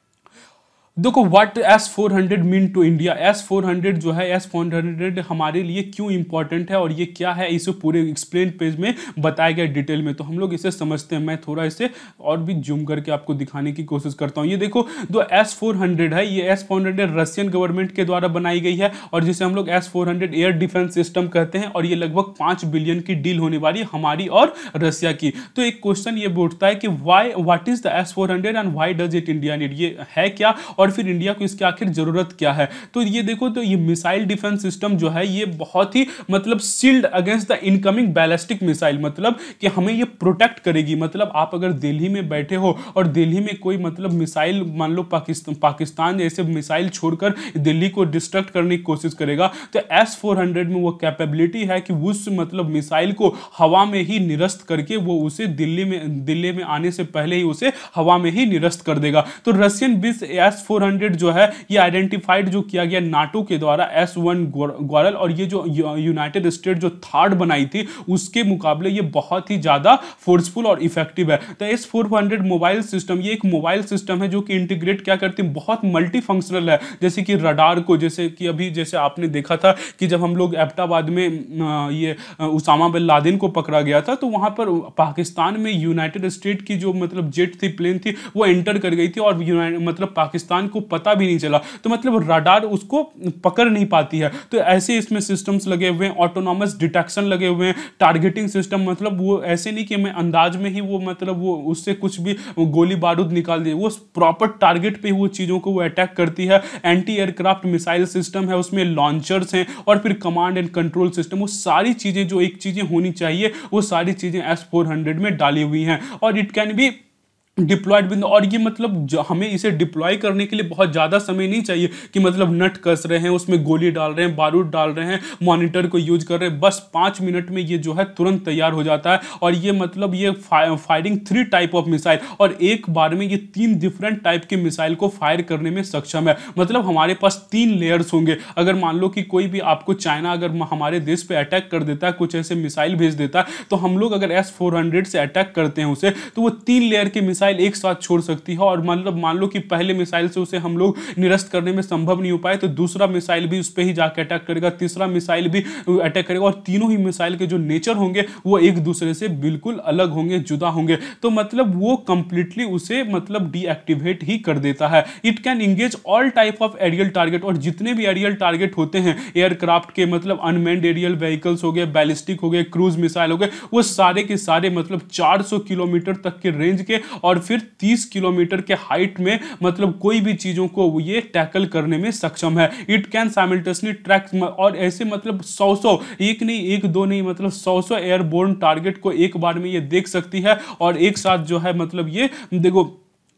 देखो what S four hundred mean to India, S four hundred जो है एस फोर हंड्रेड हमारे लिए क्यों इंपॉर्टेंट है और ये क्या है इसे पूरे एक्सप्लेन पेज में बताया गया डिटेल में, तो हम लोग इसे समझते हैं। मैं थोड़ा इसे और भी जूम करके आपको दिखाने की कोशिश करता हूँ। ये देखो जो एस फोर हंड्रेड है ये S four hundred Russian government के द्वारा बनाई गई है और जिसे हम लोग S four hundred air defence system कहते हैं और ये लगभग पांच बिलियन की डील होने वाली है हमारी और रशिया की। तो एक क्वेश्चन ये उठता है कि why what is the S four hundred and why does it India need, ये है क्या और फिर इंडिया को इसकी आखिर जरूरत क्या है। तो ये देखो तो ये मिसाइल डिफेंस सिस्टम जो है ये बहुत ही मतलब shield against the incoming ballistic missile, मतलब कि हमें ये प्रोटेक्ट करेगी। मतलब आप अगर दिल्ली में बैठे हो और दिल्ली में कोई मतलब मिसाइल मान लो पाकिस्तान पाकिस्तान जैसे मिसाइल छोड़कर दिल्ली को डिस्ट्रक्ट करने की कोशिश करेगा तो एस फोर हंड्रेड में वो कैपेबिलिटी है कि उस मतलब मिसाइल को हवा में ही निरस्त करके वो उसे दिल्ली में दिल्ली में आने से पहले ही उसे हवा में ही निरस्त कर देगा। तो रशियन बीस एस फोर हंड्रेड जो है ये आइडेंटिफाइड जो किया गया नाटो के द्वारा एस वन ग्वारल और ये जो यूनाइटेड स्टेट जो थर्ड बनाई थी उसके मुकाबले ये बहुत ही ज्यादा फोर्सफुल और इफेक्टिव है। तो S four hundred mobile system ये एक मोबाइल सिस्टम है जो कि इंटीग्रेट क्या करती है, बहुत मल्टी फंक्शनल है। जैसे कि रडार को, जैसे कि अभी जैसे आपने देखा था कि जब हम लोग एबटाबाद में ये उसामा बिन लादेन को पकड़ा गया था तो वहां पर पाकिस्तान में यूनाइटेड स्टेट की जो मतलब जेट थी प्लेन थी वो एंटर कर गई थी और मतलब पाकिस्तान को पता भी नहीं चला, तो मतलब रडार उसको पकड़ नहीं पाती है। तो ऐसे इसमें सिस्टम्स लगे हुए हैं, ऑटोनॉमस डिटेक्शन लगे हुए हैं, टारगेटिंग सिस्टम, मतलब वो ऐसे नहीं कि मैं अंदाज में ही वो मतलब वो उससे कुछ भी गोली बारूद निकाल दे, वो प्रॉपर टारगेट पे वो चीजों को वो अटैक करती है। एंटी एयरक्राफ्ट मिसाइल सिस्टम है, उसमें लॉन्चर्स हैं और फिर कमांड एंड कंट्रोल सिस्टम, वो सारी चीजें जो एक चीजें होनी चाहिए वो सारी चीजें एस फोर हंड्रेड में डाली हुई हैं और it can be deployed with, और ये मतलब हमें इसे डिप्लॉय करने के लिए बहुत ज़्यादा समय नहीं चाहिए कि मतलब नट कस रहे हैं उसमें गोली डाल रहे हैं बारूद डाल रहे हैं मॉनिटर को यूज कर रहे हैं, बस पाँच मिनट में ये जो है तुरंत तैयार हो जाता है। और ये मतलब ये firing three type of missile और एक बार में ये तीन डिफरेंट टाइप के मिसाइल को फायर करने में सक्षम है। मतलब हमारे पास तीन लेयर्स होंगे। अगर मान लो कि कोई भी आपको चाइना अगर हमारे देश पे अटैक कर देता है, कुछ ऐसे मिसाइल भेज देता है, तो हम लोग अगर एस फोर हंड्रेड से अटैक करते हैं उसे तो वो तीन लेयर के मिसाइल एक साथ छोड़ सकती है। और मतलब मान लो कि पहले मिसाइल से उसे हम लोग निरस्त करने में संभव नहीं हो पाए तो दूसरा मिसाइल भी उस पर ही जाकर अटैक करेगा, तीसरा मिसाइल भी अटैक करेगा और तीनों ही मिसाइल के जो नेचर होंगे वो एक दूसरे से बिल्कुल अलग होंगे, जुदा होंगे। तो मतलब वो कंप्लीटली उसे मतलब डीएक्टिवेट ही कर देता है। It can engage all type of aerial target, और जितने भी एरियल टारगेट होते हैं एयरक्राफ्ट के, मतलब अनमैन्ड एरियल व्हीकल्स हो गए, बैलिस्टिक हो गए, क्रूज मिसाइल हो गए, वो सारे के सारे मतलब चार सौ किलोमीटर तक के रेंज के और फिर तीस किलोमीटर के हाइट में मतलब कोई भी चीजों को ये टैकल करने में सक्षम है। इट कैन साइमल्टेनियसली ट्रैक, और ऐसे मतलब सौ सौ एक नहीं एक दो नहीं मतलब सौ सौ एयरबोर्न टारगेट को एक बार में ये देख सकती है और एक साथ जो है मतलब ये देखो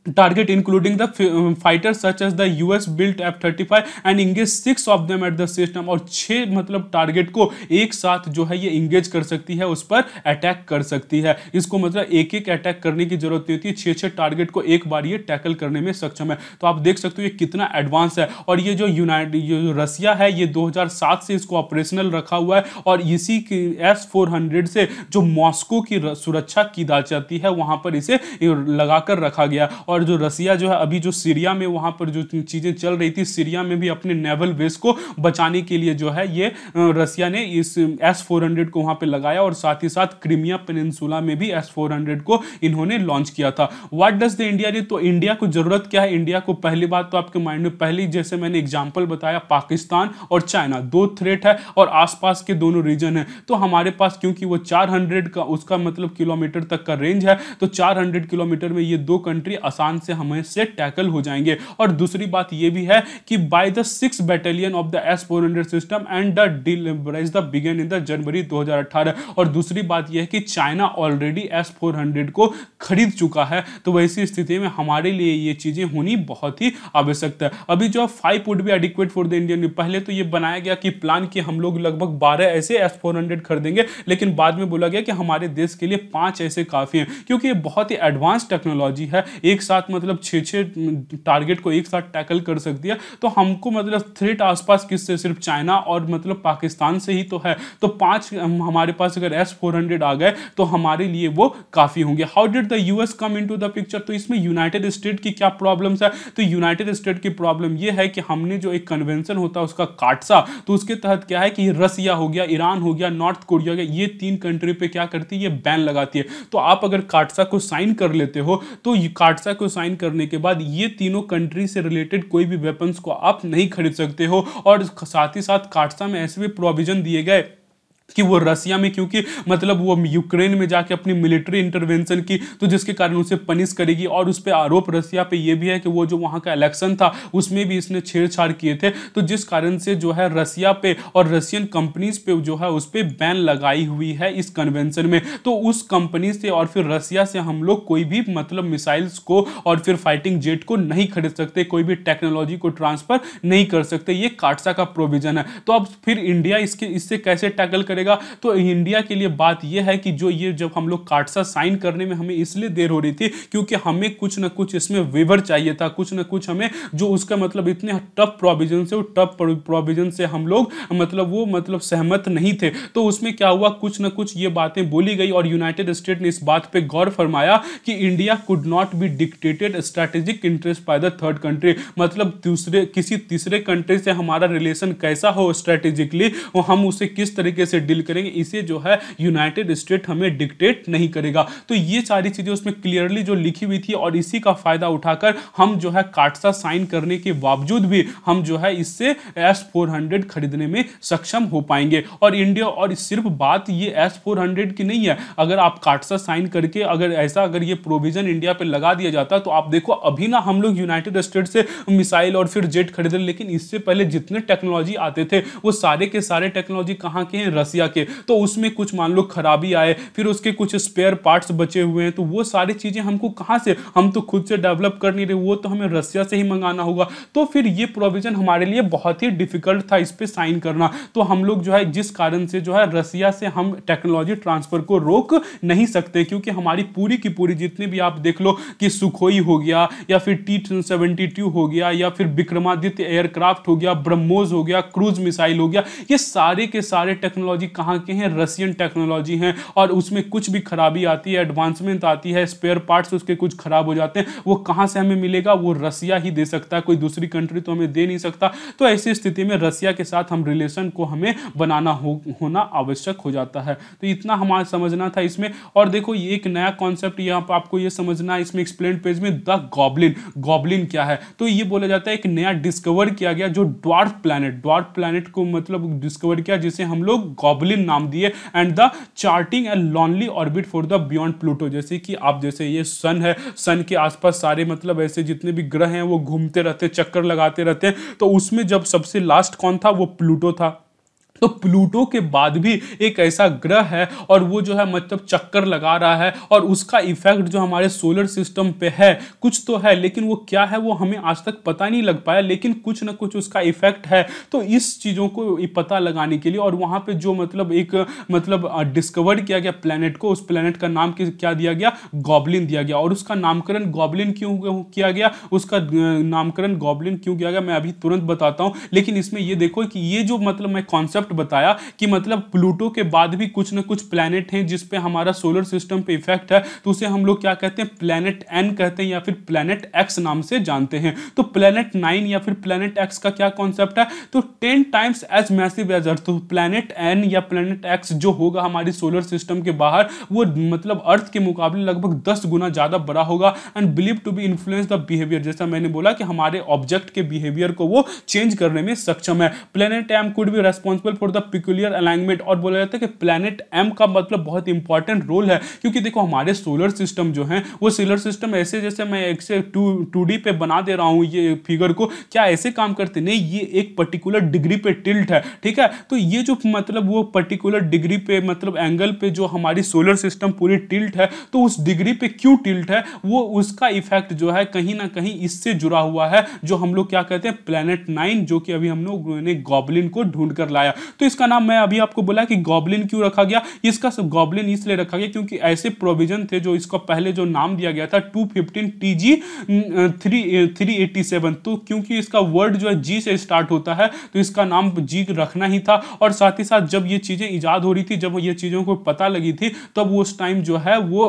target including the fi- um, fighters such as the U S built F thirty-five and engage six of them at the system। और छह मतलब टारगेट को एक साथ जो है ये इंगेज कर सकती है, उस पर अटैक कर सकती है। इसको मतलब एक एक अटैक करने की जरूरत नहीं होती है, छह छह टारगेट को एक बार ये टैकल करने में सक्षम है। तो आप देख सकते हो ये कितना एडवांस है। और ये जो यूनाइटेड जो रसिया है ये दो हज़ार सात से इसको ऑपरेशनल रखा हुआ है, और इसी की एस फोर हंड्रेड से जो मॉस्को की सुरक्षा की जाती है वहां पर इसे लगाकर रखा गया। और जो रसिया जो है अभी जो सीरिया में वहां पर जो चीजें चल रही थी, सीरिया में भी अपने नेवल बेस को बचाने के लिए जो है ये रसिया ने इस एस फोर हंड्रेड को वहां पे लगाया, और साथ ही साथ क्रीमिया पेनिनसुला में भी एस फोर हंड्रेड को इन्होंने लॉन्च किया था। व्हाट डज द इंडिया ने, तो इंडिया को जरूरत क्या है? इंडिया को पहली बात तो आपके माइंड में पहली, जैसे मैंने एग्जांपल बताया, पाकिस्तान और चाइना दो थ्रेट है और आसपास के दोनों रीजन है। तो हमारे पास क्योंकि वो चार सौ का उसका मतलब किलोमीटर तक का रेंज है, तो चार सौ किलोमीटर में ये दो कंट्री आसान से हमें से टैकल हो जाएंगे। और दूसरी बात ये भी है कि by the six battalion of the S four hundred system and the deliveries the began in the जनवरी दो हज़ार अठारह। और दूसरी बात यह है कि China already S four hundred को खरीद चुका है, तो वैसी स्थिति में हमारे लिए ये चीजें होनी बहुत ही आवश्यक है। अभी जो five would be adequate for the Indian, पहले तो ये बनाया गया कि प्लान कि हम लोग लगभग बारह ऐसे एस फोर हंड्रेड खरीदेंगे, लेकिन बाद में बोला गया कि हमारे देश के लिए पांच ऐसे काफी हैं, क्योंकि ये बहुत ही एडवांस टेक्नोलॉजी है, एक साथ मतलब छः छः टारगेट को एक साथ टैकल कर सकती है। तो हमको मतलब थ्रेट आसपास किससे? सिर्फ चाइना और मतलब पाकिस्तान से ही तो है। तो पांच हमारे पास अगर एस फोर हंड्रेड आ गए तो हमारे लिए वो काफी होंगे। How did the US come into the picture? तो इसमें यूनाइटेड स्टेट की क्या प्रॉब्लम्स है? तो यूनाइटेड स्टेट की प्रॉब्लम ये है कि हमने जो एक कन्वेंशन होता है उसका काटसा, तो उसके तहत क्या है कि रसिया हो गया, ईरान हो गया, नॉर्थ कोरिया हो गया, ये तीन कंट्री पे क्या करती है? ये बैन लगाती है। तो आप अगर काटसा को साइन कर लेते हो तो काटसा को साइन करने के बाद ये तीनों कंट्री से रिलेटेड कोई भी वेपन्स को आप नहीं खरीद सकते हो। और साथ ही साथ काटसा में ऐसे भी प्रोविजन दिए गए कि वो रसिया में, क्योंकि मतलब वो यूक्रेन में जाके अपनी मिलिट्री इंटरवेंशन की, तो जिसके कारण उसे पनिश करेगी। और उस पर आरोप रसिया पे ये भी है कि वो जो वहाँ का इलेक्शन था उसमें भी इसने छेड़छाड़ किए थे, तो जिस कारण से जो है रसिया पे और रशियन कंपनीज पे जो है उस पर बैन लगाई हुई है इस कन्वेंशन में। तो उस कंपनी से और फिर रसिया से हम लोग कोई भी मतलब मिसाइल्स को और फिर फाइटिंग जेट को नहीं खरीद सकते, कोई भी टेक्नोलॉजी को ट्रांसफर नहीं कर सकते, ये काटसा का प्रोविजन है। तो अब फिर इंडिया इसके इससे कैसे टैकल करेगा? तो इंडिया के लिए बात यह है कि जो ये जब हम लोग काटसा साइन करने में हमें इसलिए देर हो रही थी क्योंकि हमें कुछ ना कुछ इसमें वेवर चाहिए था, कुछ ना कुछ हमें जो उसका मतलब इतने टफ प्रोविजन से, टफ प्रोविजन से हम लोग मतलब वो मतलब सहमत नहीं थे। तो उसमें क्या हुआ, कुछ ना कुछ ये बातें बोली गई और यूनाइटेड स्टेट ने इस बात पे गौर फरमाया कि India could not be dictated strategic interest by the third country. मतलब दूसरे किसी तीसरे कंट्री से हमारा रिलेशन कैसा हो स्ट्रेटेजिकली, वो हम उसे किस तरीके से डील करेंगे, इसे जो है यूनाइटेड स्टेट हमें डिक्टेट नहीं करेगा। तो ये सारी चीजें उसमें क्लियरली जो लिखी हुई थी और इसी का फायदा उठाकर हम जो है काटसा साइन करने के बावजूद भी हम जो है इससे एस फोर हंड्रेड खरीदने में सक्षम हो पाएंगे। और इंडिया, और सिर्फ बात ये एस फोर हंड्रेड की नहीं है, अगर आप काटसा साइन करके अगर ऐसा अगर ये प्रोविजन इंडिया पे लगा दिया जाता तो आप देखो अभी ना हम लोग यूनाइटेड स्टेट से मिसाइल और फिर जेट खरीद, लेकिन इससे पहले जितने टेक्नोलॉजी आते थे वो सारे के सारे टेक्नोलॉजी कहां के हैं? रसिया के। तो उसमें कुछ मान लो खराबी आए, फिर उसके कुछ स्पेयर पार्ट्स बचे हुए हैं, तो वो सारी चीजें हमको कहां से, हम तो खुद से डेवलप कर नहीं रहे, वो तो हमें रसिया से ही मंगाना होगा। तो फिर ये प्रोविजन हमारे लिए बहुत ही डिफिकल्ट था इस पे साइन करना। तो हम लोग जो है जिस कारण से जो है रसिया से हम टेक्नोलॉजी ट्रांसफर को रोक नहीं सकते, क्योंकि हमारी पूरी की पूरी जितनी भी आप देख लो कि सुखोई हो गया या फिर टी सेवेंटी टू हो गया या फिर विक्रमादित्य एयरक्राफ्ट हो गया, ब्रह्मोस हो गया, क्रूज मिसाइल हो गया, ये सारे के सारे टेक्नोलॉजी कहां के हैं? रशियन टेक्नोलॉजी हैं। और उसमें कुछ भी खराबी आती है, एडवांसमेंट आती है, स्पेयर पार्ट्स उसके कुछ खराब हो जाते हैं, वो कहां से हमें मिलेगा? वो रसिया ही दे सकता है, कोई दूसरी कंट्री तो हमें दे नहीं सकता। तो ऐसी स्थिति में रसिया के साथ हम रिलेशन को हमें बनाना हो, होना आवश्यक हो जाता है। तो इतना हमारा समझना था इसमें। और देखो ये एक नया कॉन्सेप्ट यहाँ पर आपको ये समझना है इसमें एक्सप्लेन पेज में, द गॉबलिन। गॉबलिन क्या है? तो ये बोला जाता है एक नया डिस्कवर किया गया जो ड्वार्फ प्लैनेट, ड्वार्फ प्लैनेट को मतलब डिस्कवर किया जिसे हम लोग गॉबलिन नाम दिए, and the charting a lonely orbit for the beyond Pluto. जैसे कि आप जैसे ये सन है, सन के आसपास सारे मतलब ऐसे जितने भी ग्रह हैं वो घूमते रहते, चक्कर लगाते रहते हैं। तो उसमें जब सबसे लास्ट कौन था? वो प्लूटो था। तो प्लूटो के बाद भी एक ऐसा ग्रह है और वो जो है मतलब चक्कर लगा रहा है और उसका इफेक्ट जो हमारे सोलर सिस्टम पे है कुछ तो है, लेकिन वो क्या है वो हमें आज तक पता नहीं लग पाया, लेकिन कुछ ना कुछ उसका इफेक्ट है। तो इस चीज़ों को पता लगाने के लिए और वहाँ पे जो मतलब एक मतलब डिस्कवर किया गया प्लेनेट को, उस प्लेनेट का नाम क्या दिया गया, गॉबलिन दिया गया। और उसका नामकरण गॉबलिन क्यों किया गया, उसका नामकरण गॉबलिन क्यों किया गया मैं अभी तुरंत बताता हूं। लेकिन इसमें ये देखो कि ये जो मतलब मैं कॉन्सेप्ट बताया कि मतलब प्लूटो के बाद भी कुछ ना कुछ प्लैनेट हैं जिस पे हमारा सोलर सिस्टम पे इफेक्ट है, तो उसे हम लोग क्या कहते हैं, प्लैनेट एन कहते हैं या फिर प्लैनेट एक्स नाम से जानते हैं। तो प्लैनेट नाइन या फिर प्लैनेट एक्स का क्या कॉन्सेप्ट है, तो ten times as massive as earth. तो प्लैनेट एन या प्लैनेट एक्स जो होगा हमारी सोलर सिस्टम के बाहर, वो मतलब अर्थ के मुकाबले लगभग दस गुना ज्यादा बड़ा होगा and believe to be influence the behaviour. जैसा मैंने बोला कि हमारे ऑब्जेक्ट के बिहेवियर को वो चेंज करने में सक्षम है। Planet M could be responsible for the peculiar alignment. और बोला जाता है कि प्लैनेट एम का मतलब बहुत इंपॉर्टेंट रोल है, क्योंकि देखो हमारे सोलर सिस्टम जो है वो सोलर सिस्टम ऐसे, जैसे मैं एक से टू टू डी पे बना दे रहा हूं ये फिगर को, क्या ऐसे काम करते नहीं, ये एक पर्टिकुलर डिग्री पे टिल्ट है, ठीक है। तो ये जो मतलब वो पर्टिकुलर डिग्री पे मतलब एंगल पे जो हमारी सोलर सिस्टम पूरी टिल्ट है, तो उस डिग्री पे क्यों टिल्ट है, वो उसका इफेक्ट जो है कहीं ना कहीं इससे जुड़ा हुआ है, जो हम लोग क्या कहते हैं प्लैनेट नाइन, जो कि अभी हम लोग ने गॉबलिन को ढूंढ कर लाया। तो इसका नाम मैं अभी आपको बोला कि गॉबलिन क्यों रखा गया, इसका गॉबलिन इसलिए रखा गया क्योंकि ऐसे प्रोविजन थे जो इसको पहले जो नाम दिया गया था two fifteen T G three eighty seven, तो क्योंकि इसका वर्ड जो है जी से स्टार्ट होता है तो इसका नाम जी रखना ही था। और साथ ही साथ जब ये चीजें इजाद हो रही थी, जब ये चीजों को पता लगी थी, तब वो उस टाइम जो है वो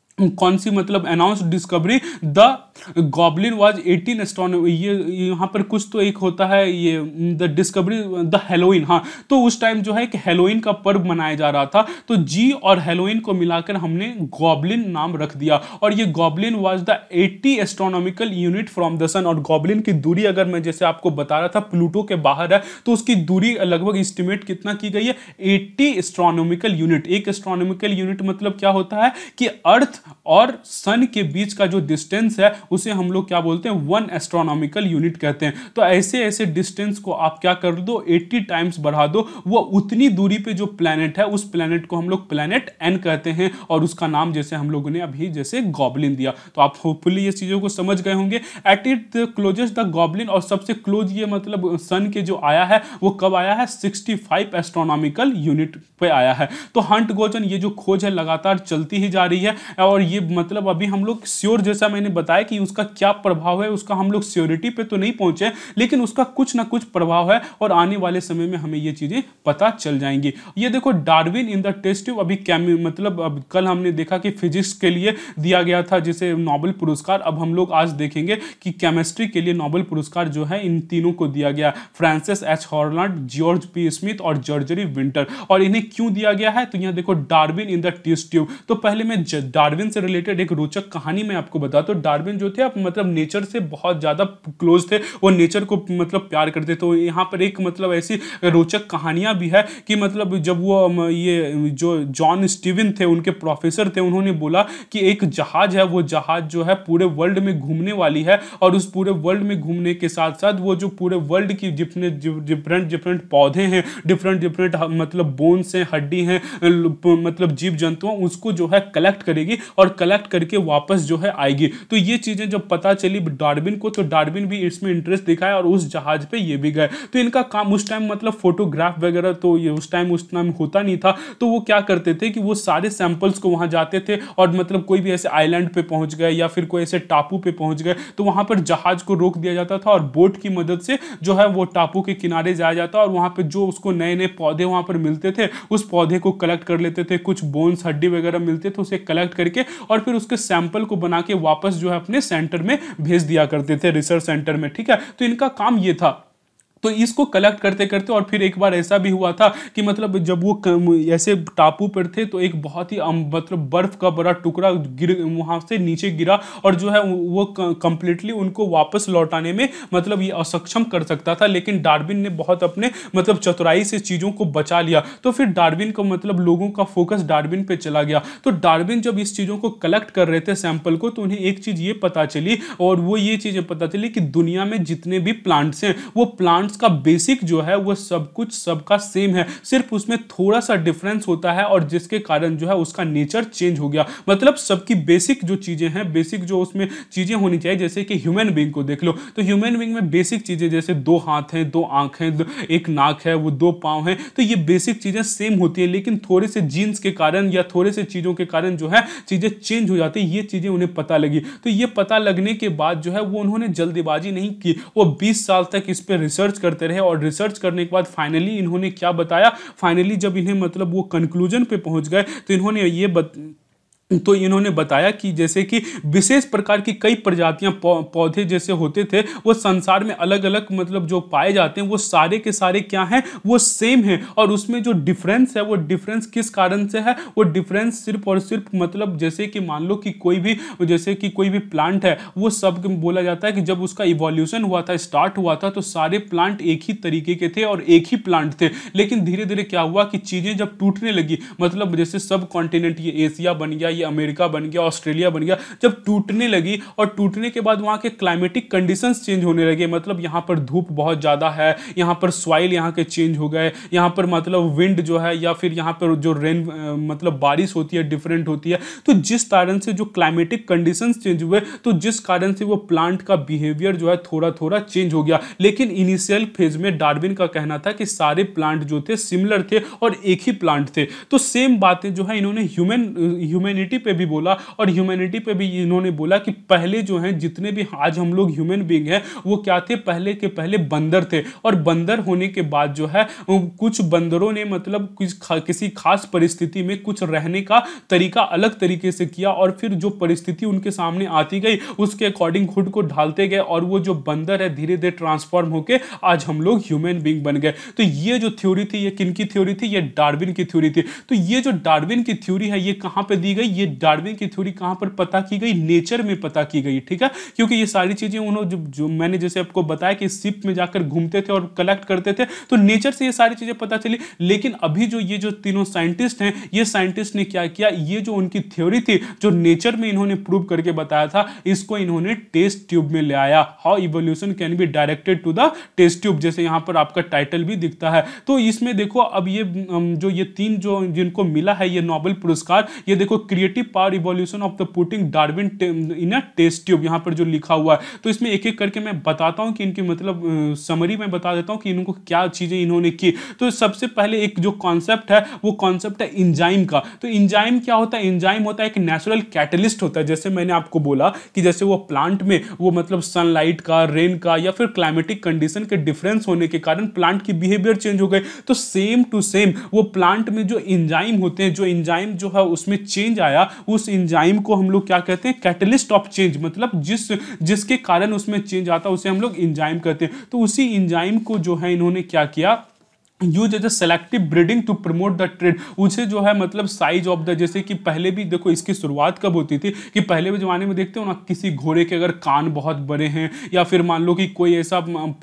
कौन सी मतलब announce discovery the goblin was eighteen astronomy, ये यहाँ पर कुछ तो एक होता है ये द डिस्कवरी द हेलोइन, हाँ, तो उस टाइम जो है कि हेलोइन का पर्व मनाया जा रहा था, तो जी और हेलोइन को मिलाकर हमने गॉबलिन नाम रख दिया। और ये goblin was the eighty astronomical unit from the sun. और गॉबलिन की दूरी अगर मैं जैसे आपको बता रहा था प्लूटो के बाहर है, तो उसकी दूरी लगभग एस्टिमेट कितना की गई है, एटी एस्ट्रोनॉमिकल यूनिट। एक एस्ट्रोनॉमिकल यूनिट मतलब क्या होता है कि अर्थ और सन के बीच का जो डिस्टेंस है उसे हम लोग क्या बोलते हैं, वन एस्ट्रोनॉमिकल यूनिट कहते हैं। तो ऐसे ऐसे डिस्टेंस को आप क्या कर दो, एटी टाइम्स बढ़ा दो, वो उतनी दूरी पे जो प्लैनेट है उस प्लैनेट को हम लोग प्लैनेट एन कहते हैं, और उसका नाम जैसे हम लोगों ने अभी जैसे गॉबलिन दिया। तो आप होपफुली ये चीजों को समझ गए होंगे। At it closest the goblin, और सबसे क्लोज ये मतलब सन के जो आया है वो कब आया है, सिक्सटी फाइव एस्ट्रोनॉमिकल यूनिट पे आया है। तो हंट गोजन ये जो खोज है लगातार चलती ही जा रही है, और ये मतलब अभी हम लोग श्योर, जैसा मैंने बताया कि उसका क्या प्रभाव है, उसका हम लोग श्योरिटी पे तो नहीं पहुंचे, लेकिन उसका कुछ ना कुछ प्रभाव है, और आने वाले समय में हमें ये चीजें पता चल जाएंगी। ये देखो Darwin in the test tube, अभी मतलब अब कल हमने देखा कि फिजिक्स के लिए दिया गया था जिसे नोबेल पुरस्कार, अब हम लोग आज देखेंगे कि केमिस्ट्री के लिए नोबेल पुरस्कार जो है इन तीनों को दिया गया, Francis H Holland, George P Smith और जॉर्जरी विंटर। और इन्हें क्यों दिया गया है, तो यहाँ देखो Darwin in the test tube. तो पहले मैं डार्विन से रिलेटेड एक रोचक कहानी मैं आपको बताता हूं। डार्विन जो थे आप मतलब नेचर से बहुत ज्यादा क्लोज थे, वो नेचर को मतलब प्यार करते। तो यहाँ पर एक मतलब ऐसी रोचक कहानियां भी है कि मतलब जब वो ये जो जॉन स्टीवन थे उनके प्रोफेसर थे, उन्होंने बोला कि एक जहाज है, वो जहाज जो है पूरे वर्ल्ड में घूमने वाली है, और उस पूरे वर्ल्ड में घूमने के साथ साथ वो जो पूरे वर्ल्ड की जितने डिफरेंट डिफरेंट पौधे हैं, डिफरेंट डिफरेंट मतलब बोन्स हैं, हड्डी हैं, मतलब जीव जंतु, उसको जो है कलेक्ट करेगी और कलेक्ट करके वापस जो है आएगी। तो ये चीजें जब पता चली डार्विन को, तो डार्विन भी इसमें इंटरेस्ट दिखाया और उस जहाज पे ये भी गए। तो इनका काम उस टाइम मतलब फोटोग्राफ वगैरह तो ये उस टाइम उस टाइम होता नहीं था, तो वो क्या करते थे कि वो सारे सैंपल्स को वहां जाते थे, और मतलब कोई भी ऐसे आइलैंड पे पहुंच गए या फिर कोई ऐसे टापू पे पहुंच गए, तो वहां पर जहाज को रोक दिया जाता था और बोट की मदद से जो है वो टापू के किनारे जाया जाता, और वहां पे जो उसको नए नए पौधे वहां पर मिलते थे उस पौधे को कलेक्ट कर लेते थे, कुछ बोन्स हड्डी वगैरह मिलते थे उसे कलेक्ट करके, और फिर उसके सैंपल को बना के वापस जो है अपने सेंटर में भेज दिया करते थे, रिसर्च सेंटर में, ठीक है। तो इनका काम ये था। तो इसको कलेक्ट करते करते और फिर एक बार ऐसा भी हुआ था कि मतलब जब वो ऐसे टापू पर थे तो एक बहुत ही मतलब बर्फ का बड़ा टुकड़ा गिर वहां से नीचे गिरा, और जो है वो कंप्लीटली उनको वापस लौटाने में मतलब ये असक्षम कर सकता था, लेकिन डार्विन ने बहुत अपने मतलब चतुराई से चीजों को बचा लिया। तो फिर डार्विन को मतलब लोगों का फोकस डार्विन पे चला गया। तो डार्विन जब इस चीजों को कलेक्ट कर रहे थे सैंपल को, तो उन्हें एक चीज ये पता चली, और वो ये चीजें पता चली कि दुनिया में जितने भी प्लांट्स हैं वो प्लांट्स उसका बेसिक जो है वो सब कुछ सबका सेम है, सिर्फ उसमें थोड़ा सा डिफरेंस होता है और जिसके कारण जो है उसका नेचर चेंज हो गया। मतलब सबकी बेसिक जो चीजें हैं, बेसिक जो उसमें चीजें होनी चाहिए, जैसे कि ह्यूमन बीइंग को देख लो, तो ह्यूमन बीइंग में बेसिक चीजें जैसे दो हाथ हैं, दो आंखें, एक नाक है, वो दो पांव हैं, तो ये बेसिक चीजें सेम होती है, लेकिन थोड़े से जीन्स के कारण या थोड़े से चीजों के कारण जो है चीजें चेंज हो जाती है। ये चीजें उन्हें पता लगी, तो ये पता लगने के बाद जो है वो उन्होंने जल्दबाजी नहीं की, वो बीस साल तक इस पे रिसर्च करते रहे और रिसर्च करने के बाद फाइनली इन्होंने क्या बताया, फाइनली जब इन्हें मतलब वो कंक्लूजन पे पहुंच गए तो इन्होंने ये बत, तो इन्होंने बताया कि जैसे कि विशेष प्रकार की कई प्रजातियां पौधे जैसे होते थे वो संसार में अलग अलग मतलब जो पाए जाते हैं वो सारे के सारे क्या हैं, वो सेम हैं, और उसमें जो डिफरेंस है वो डिफरेंस किस कारण से है, वो डिफरेंस सिर्फ और सिर्फ मतलब जैसे कि मान लो कि कोई भी जैसे कि कोई भी प्लांट है, वो सब बोला जाता है कि जब उसका इवोल्यूशन हुआ था, स्टार्ट हुआ था, तो सारे प्लांट एक ही तरीके के थे और एक ही प्लांट थे, लेकिन धीरे धीरे क्या हुआ कि चीजें जब टूटने लगी, मतलब जैसे सब कॉन्टिनेंट, ये एशिया बन गया, ये अमेरिका बन गया, ऑस्ट्रेलिया बन गया, जब टूटने लगी और टूटने के बाद वहां के क्लाइमेटिक कंडीशंस चेंज होने लगे, मतलब यहां पर धूप बहुत ज्यादा है, यहां पर सॉइल यहां के चेंज हो गए, यहां पर मतलब विंड जो है या फिर यहां पर जो रेन मतलब बारिश होती है डिफरेंट होती है, तो जिस कारण से जो क्लाइमेटिक कंडीशंस चेंज हुए, तो जिस कारण से वो प्लांट का बिहेवियर जो है थोड़ा थोड़ा चेंज हो गया। लेकिन इनिशियल फेज में डार्विन का कहना था कि सारे प्लांट जो थे सिमिलर थे और एक ही प्लांट थे। तो सेम बातें जो है इन्होंने ह्यूमन ह्यूमैनिटी पे भी बोला, और ह्यूमैनिटी पे भी इन्होंने बोला कि पहले जो हैं जितने भी आज हम लोग ह्यूमन बीइंग हैं वो क्या थे, पहले के पहले बंदर थे, और बंदर होने के बाद जो है कुछ बंदरों ने मतलब कुछ खा, किसी खास परिस्थिति में कुछ रहने का तरीका अलग तरीके से किया, और फिर जो परिस्थिति उनके सामने आती गई उसके अकॉर्डिंग खुद को ढालते गए, और वो जो बंदर है धीरे धीरे ट्रांसफॉर्म होके आज हम लोग ह्यूमन बीइंग बन गए। तो ये जो थ्योरी थी ये किनकी थ्योरी थी, ये डार्विन की थ्योरी थी। तो ये जो डार्विन की थ्योरी है ये कहां पे दी गई, ये डार्विन की थ्योरी कहां पर पता की गई, नेचर में पता की गई, ठीक है, क्योंकि ये सारी चीजें उन्होंने जो, जो मैंने जैसे आपको बताया कि शिप में जाकर घूमते थे और कलेक्ट करते थे, तो नेचर से ये सारी चीजें पता चली। लेकिन अभी जो ये जो तीनों साइंटिस्ट हैं, ये साइंटिस्ट ने क्या किया, ये जो उनकी थ्योरी थी जो नेचर में इन्होंने प्रूव करके बताया था, इसको इन्होंने टेस्ट ट्यूब में ले आया। How evolution can be directed to the test tube, जैसे यहां पर आपका टाइटल भी दिखता है। तो इसमें देखो अब ये जो ये तीन जो जिनको मिला है ये नोबेल पुरस्कार, ये देखो creative power evolution of the putting Darwin in a test tube, यहां पर जो लिखा हुआ है। तो इसमें एक एक करके मैं बताता हूं कि इनकी मतलब समरी में बता देता हूं कि इनको क्या चीजें इन्होंने की। तो सबसे पहले एक जो कॉन्सेप्ट है वो कॉन्सेप्ट है इंजाइम का। तो इंजाइम क्या होता है, इंजाइम होता है एक नेचुरल कैटलिस्ट होता है, जैसे मैंने आपको बोला कि जैसे वो प्लांट में वो मतलब सनलाइट का, रेन का या फिर क्लाइमेटिक कंडीशन के डिफरेंस होने के कारण प्लांट की बिहेवियर चेंज हो गए। तो सेम टू सेम वो प्लांट में जो इंजाइम होते हैं, जो इंजाइम जो है उसमें चेंज आया, उस इंजाइम को हम लोग क्या कहते हैं, कैटलिस्ट ऑफ चेंज, मतलब जिस जिसके कारण उसमें चेंज आता है उसे हम लोग इंजाइम कहते हैं। तो उसी इंजाइम को जो है इन्होंने क्या किया, use as a selective breeding to promote the trade. उसे जो है मतलब साइज ऑफ द, जैसे कि पहले भी देखो इसकी शुरुआत कब होती थी कि पहले भी जमाने में देखते हो ना, किसी घोड़े के अगर कान बहुत बड़े हैं या फिर मान लो कि कोई ऐसा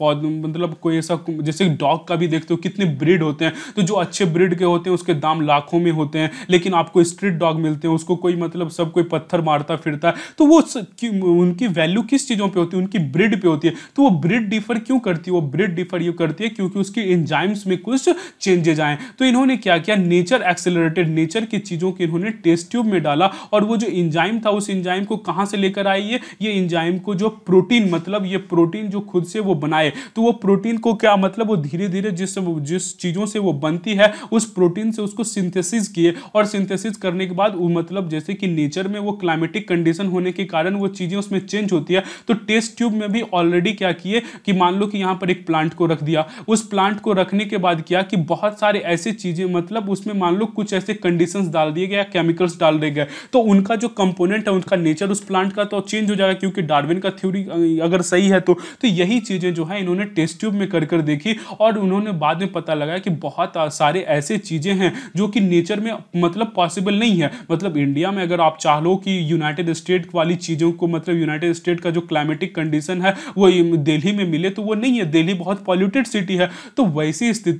मतलब कोई ऐसा, जैसे डॉग का भी देखते हो कितने ब्रीड होते हैं, तो जो अच्छे ब्रीड के होते हैं उसके दाम लाखों में होते हैं, लेकिन आपको स्ट्रीट डॉग मिलते हैं उसको कोई मतलब सब कोई पत्थर मारता फिरता है, तो वो उनकी वैल्यू किस चीज़ों पर होती है, उनकी ब्रीड पे होती है। तो वो ब्रीड डिफर क्यों करती है, वो ब्रीड डिफर ये करती है क्योंकि उसकी एंजाइम्स में कुछ चेंजेज आए। तो इन्होंने क्या किया, नेचर एक्सेलरेटेड, नेचर की चीजों को इन्होंने टेस्ट ट्यूब में डाला, और वो जो एंजाइम था उस एंजाइम को कहां से लेकर आए, ये ये एंजाइम को जो प्रोटीन, मतलब ये प्रोटीन जो खुद से वो बनाए, तो वो प्रोटीन को क्या मतलब वो धीरे धीरे जिस जिस चीजों से वो बनती है उस प्रोटीन से उसको सिंथेसिस किए, और सिंथेसिस करने के बाद वो मतलब जैसे कि नेचर में वो क्लाइमेटिक कंडीशन होने के कारण वो चीजें उसमें चेंज होती है। तो टेस्ट ट्यूब में भी ऑलरेडी क्या किए कि मान लो कि यहां पर एक प्लांट को रख दिया, उस प्लांट को रखने के बाद क्या कि बहुत सारे ऐसे चीजें मतलब उसमें मान लो कुछ ऐसे कंडीशंस डाल दिए गए, केमिकल्स डाल दिए गए, तो उनका जो कंपोनेंट है, उनका नेचर उस प्लांट का तो चेंज हो जाएगा, क्योंकि डार्विन का थ्योरी अगर सही है तो तो यही चीजें जो है इन्होंने टेस्ट ट्यूब में कर कर देखी, और उन्होंने बाद में पता लगा कि बहुत सारे ऐसे चीजें हैं जो कि नेचर में मतलब पॉसिबल नहीं है। मतलब इंडिया में अगर आप चाह लो कि यूनाइटेड स्टेट वाली चीजों को, मतलब यूनाइटेड स्टेट का जो क्लाइमेटिक कंडीशन है वो दिल्ली में मिले, तो वो नहीं है, दिल्ली बहुत पॉल्यूटेड सिटी है। तो वैसी स्थिति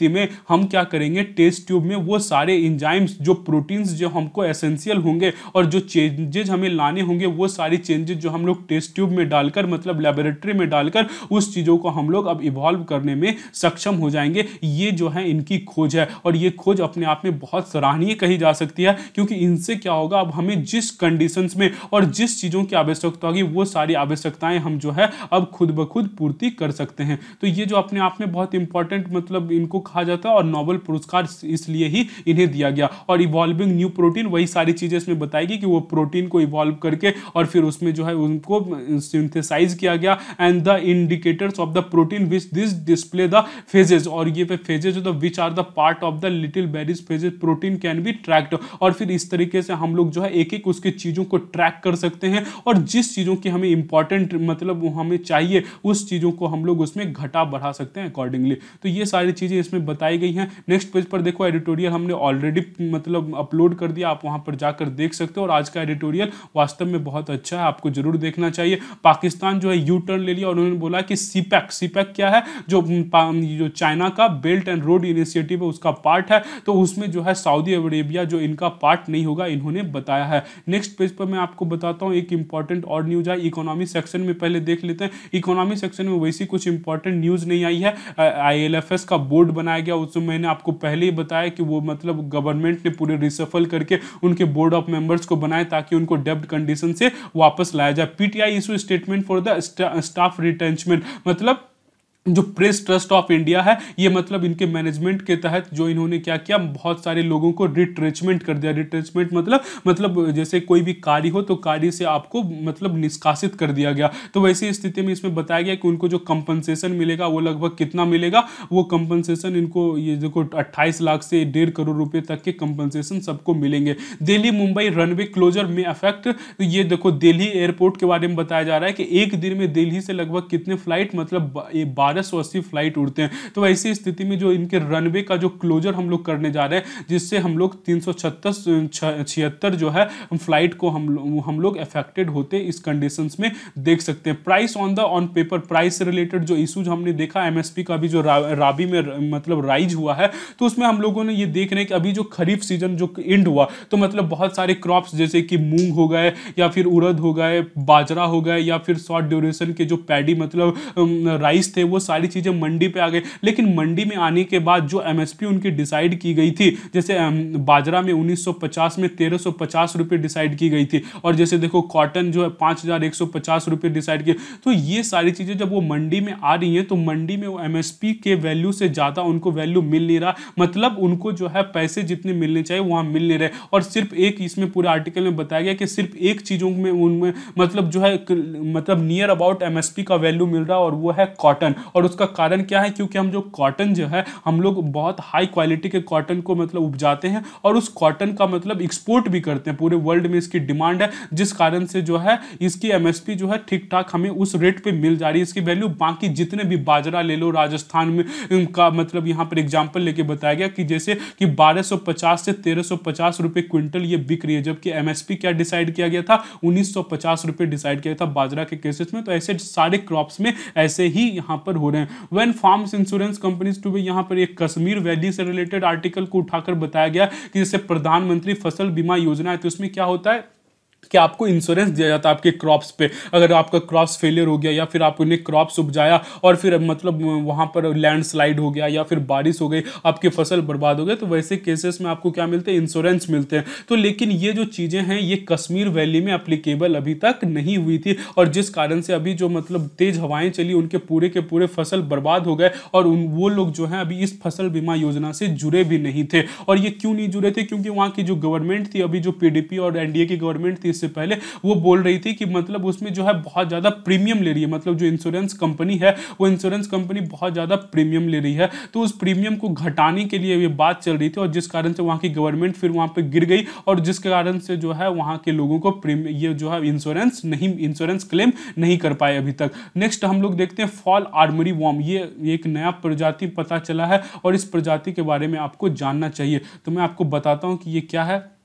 स्थिति में हम क्या करेंगे, टेस्ट ट्यूब में वो सारे एंजाइम्स, जो प्रोटीन्स जो हमको एसेंशियल होंगे और जो चेंजेज हमें लाने होंगे, वो सारी चेंजेज जो हम लोग टेस्ट ट्यूब में डालकर, मतलब लेबोरेटरी में डालकर, उस चीज़ों को हम लोग अब इवॉल्व करने में सक्षम हो जाएंगे। ये जो है इनकी खोज है, और ये खोज अपने आप में बहुत सराहनीय कही जा सकती है, क्योंकि इनसे क्या होगा, अब हमें जिस कंडीशंस में और जिस चीज़ों की आवश्यकता होगी, वो सारी आवश्यकताएं हम जो है अब खुद ब खुद पूर्ति कर सकते हैं। तो ये जो अपने आप में बहुत इंपॉर्टेंट, मतलब इनको कहा जाता है, और नोबेल पुरस्कार इसलिए ही इन्हें दिया गया। और इवॉल्विंग न्यू प्रोटीन, वही सारी चीज़ें इसमें बताएगी कि वो प्रोटीन को इवॉल्व करके और फिर उसमें जो है उनको सिंथेसाइज किया गया, and the indicators of the protein which this display the phages, और ये पे phages the which are the part of the little berries phages protein can be tracked. और फिर इस तरीके से हम लोग जो है एक एक उसके चीज़ों को ट्रैक कर सकते हैं, और जिस चीज़ों की हमें इंपॉर्टेंट, मतलब हमें चाहिए, उस चीज़ों को हम लोग उसमें घटा बढ़ा सकते हैं अकॉर्डिंगली। तो ये सारी चीज़ें इसमें बताई गई हैं। नेक्स्ट पेज पर देखो, एडिटोरियल हमने ऑलरेडी मतलब अपलोड कर दिया, आप वहाँ पर जाकर देख सकते हो, और आज का एडिटोरियल वास्तव में बहुत अच्छा है, आपको जरूर देखना चाहिए। पाकिस्तान जो है यू टर्न ले लिया, और उन्होंने बोला कि सीपैक, सीपैक क्या है, जो जो चाइना का बेल्ट एंड रोड इनिशिएटिव है उसका पार्ट है, तो उसमें जो है सऊदी अरेबिया जो इनका पार्ट नहीं होगा, इन्होंने बताया है। नेक्स्ट पेज पर मैं आपको बताता हूँ एक इंपॉर्टेंट और न्यूज है, इकोनॉमी सेक्शन में पहले देख लेते हैं। इकोनॉमी सेक्शन में वैसी कुछ इंपॉर्टेंट न्यूज नहीं आई है। आईएलएफएस का बोर्ड बनाया गया, उसमें मैंने आपको पहले ही बताया कि वो मतलब गवर्नमेंट ने पूरे रिसफल करके उनके बोर्ड ऑफ मेंबर्स को बनाए, ताकि उनको डेब्ट कंडीशन से वापस लाया जाए। PTI issue statement for the staff retrenchment, मतलब जो प्रेस ट्रस्ट ऑफ इंडिया है, ये मतलब इनके मैनेजमेंट के तहत जो इन्होंने क्या किया, बहुत सारे लोगों को रिट्रेचमेंट कर दिया। रिट्रेचमेंट मतलब मतलब जैसे कोई भी कार्य हो तो कार्य से आपको मतलब निष्कासित कर दिया गया। तो वैसी स्थिति में इसमें बताया गया कि उनको जो कंपनसेशन मिलेगा वो लगभग कितना मिलेगा, वो कंपनसेशन इनको ये देखो अट्ठाईस लाख से डेढ़ करोड़ रुपए तक के कंपनसेशन सबको मिलेंगे। दिल्ली मुंबई रनवे क्लोजर में अफेक्ट, तो ये देखो दिल्ली एयरपोर्ट के बारे में बताया जा रहा है कि एक दिन में दिल्ली से लगभग कितने फ्लाइट, मतलब बारह सौ अस्सी फ्लाइट उड़ते हैं। तो ऐसी स्थिति में जो इनके रनवे का जो क्लोजर हम लोग करने जा रहे हैं, जिससे हम लोग तीन सौ छत्तर छिहत्तर जो है फ्लाइट को हम हम लोग अफेक्टेड होते इस कंडीशंस में देख सकते हैं। Price on the on paper, price से रिलेटेड जो इशूज हमने देखा, एमएसपी का भी जो रा, राबी में मतलब राइज हुआ है, तो उसमें हम लोगों ने ये देख रहे हैं कि अभी जो खरीफ सीजन जो एंड हुआ, तो मतलब बहुत सारे क्रॉप्स जैसे कि मूंग हो गए, या फिर उड़द हो गए, बाजरा हो गए, या फिर शॉर्ट ड्यूरेशन के जो पैडी मतलब राइस थे, वो सारी चीजें मंडी पे आ गई। लेकिन मंडी में आने के बाद जो एमएसपी उनकी डिसाइड की गई थी, जैसे बाजरा में उन्नीस सौ पचास में तेरह सौ पचास रुपए डिसाइड की गई थी, और जैसे देखो कॉटन जो है पाँच हज़ार एक सौ पचास रुपए डिसाइड किए। तो ये सारी चीजें जब वो मंडी में आ रही हैं, तो मंडी में वो एमएसपी के वैल्यू से ज्यादा उनको वैल्यू मिल नहीं रहा, मतलब उनको जो है पैसे जितने मिलने चाहिए वहां मिल नहीं रहे। और सिर्फ एक इसमें पूरे आर्टिकल में बताया गया कि सिर्फ एक चीजों में उनमें मतलब जो है मतलब नियर अबाउट एमएसपी का वैल्यू मिल रहा है, और वो है कॉटन। और उसका कारण क्या है, क्योंकि हम जो कॉटन जो है हम लोग बहुत हाई क्वालिटी के कॉटन को मतलब उपजाते हैं, और उस कॉटन का मतलब एक्सपोर्ट भी करते हैं, पूरे वर्ल्ड में इसकी डिमांड है, जिस कारण से जो है इसकी एमएसपी जो है ठीक ठाक हमें उस रेट पे मिल जा रही है इसकी वैल्यू। बाकी जितने भी बाजरा ले लो, राजस्थान में का मतलब यहाँ पर एग्जाम्पल लेके बताया गया कि जैसे कि बारह सौ पचास से तेरह सौ पचास रुपए क्विंटल ये बिक रही है, जबकि एमएसपी क्या डिसाइड किया गया था, उन्नीस सौ पचास रुपए डिसाइड किया था बाजरा के केसेस में। तो ऐसे सारे क्रॉप्स में ऐसे ही यहाँ पर हो रहे हैं। When farms insurance companies to be, यहाँ पर एक कश्मीर वैली से रिलेटेड आर्टिकल को उठाकर बताया गया कि जैसे प्रधानमंत्री फसल बीमा योजना है, तो इसमें क्या होता है कि आपको इंश्योरेंस दिया जाता है आपके क्रॉप्स पे। अगर आपका क्रॉप्स फेलियर हो गया, या फिर आपने क्रॉप्स उपजाया और फिर मतलब वहाँ पर लैंडस्लाइड हो गया, या फिर बारिश हो गई, आपकी फसल बर्बाद हो गई, तो वैसे केसेस में आपको क्या मिलते हैं, इंश्योरेंस मिलते हैं। तो लेकिन ये जो चीज़ें हैं ये कश्मीर वैली में एप्लीकेबल अभी तक नहीं हुई थी, और जिस कारण से अभी जो मतलब तेज हवाएं चली, उनके पूरे के पूरे फसल बर्बाद हो गए, और उन वो लोग जो हैं अभी इस फसल बीमा योजना से जुड़े भी नहीं थे। और ये क्यों नहीं जुड़े थे, क्योंकि वहाँ की जो गवर्नमेंट थी, अभी जो पीडीपी और एनडीए की गवर्नमेंट थी इससे पहले, वो बोल रही थी कि मतलब उसमें जो है बहुत ज्यादा प्रीमियम ले रही है, मतलब जो इंश्योरेंस कंपनी है वो इंश्योरेंस कंपनी बहुत ज्यादा प्रीमियम ले रही है। तो उस प्रीमियम को घटाने के लिए ये बात चल रही थी, और जिस कारण से वहां की गवर्नमेंट फिर वहां पे गिर गई, और जिस कारण से जो है वहां के लोगों को ये जो है इंश्योरेंस नहीं इंश्योरेंस क्लेम नहीं कर पाए अभी तक। नेक्स्ट हम लोग देखते हैं फॉल आर्मरी वॉर्म, ये एक नया प्रजाति पता चला है, और इस प्रजाति के बारे में आपको जानना चाहिए। तो मैं आपको बताता हूं कि ये क्या है।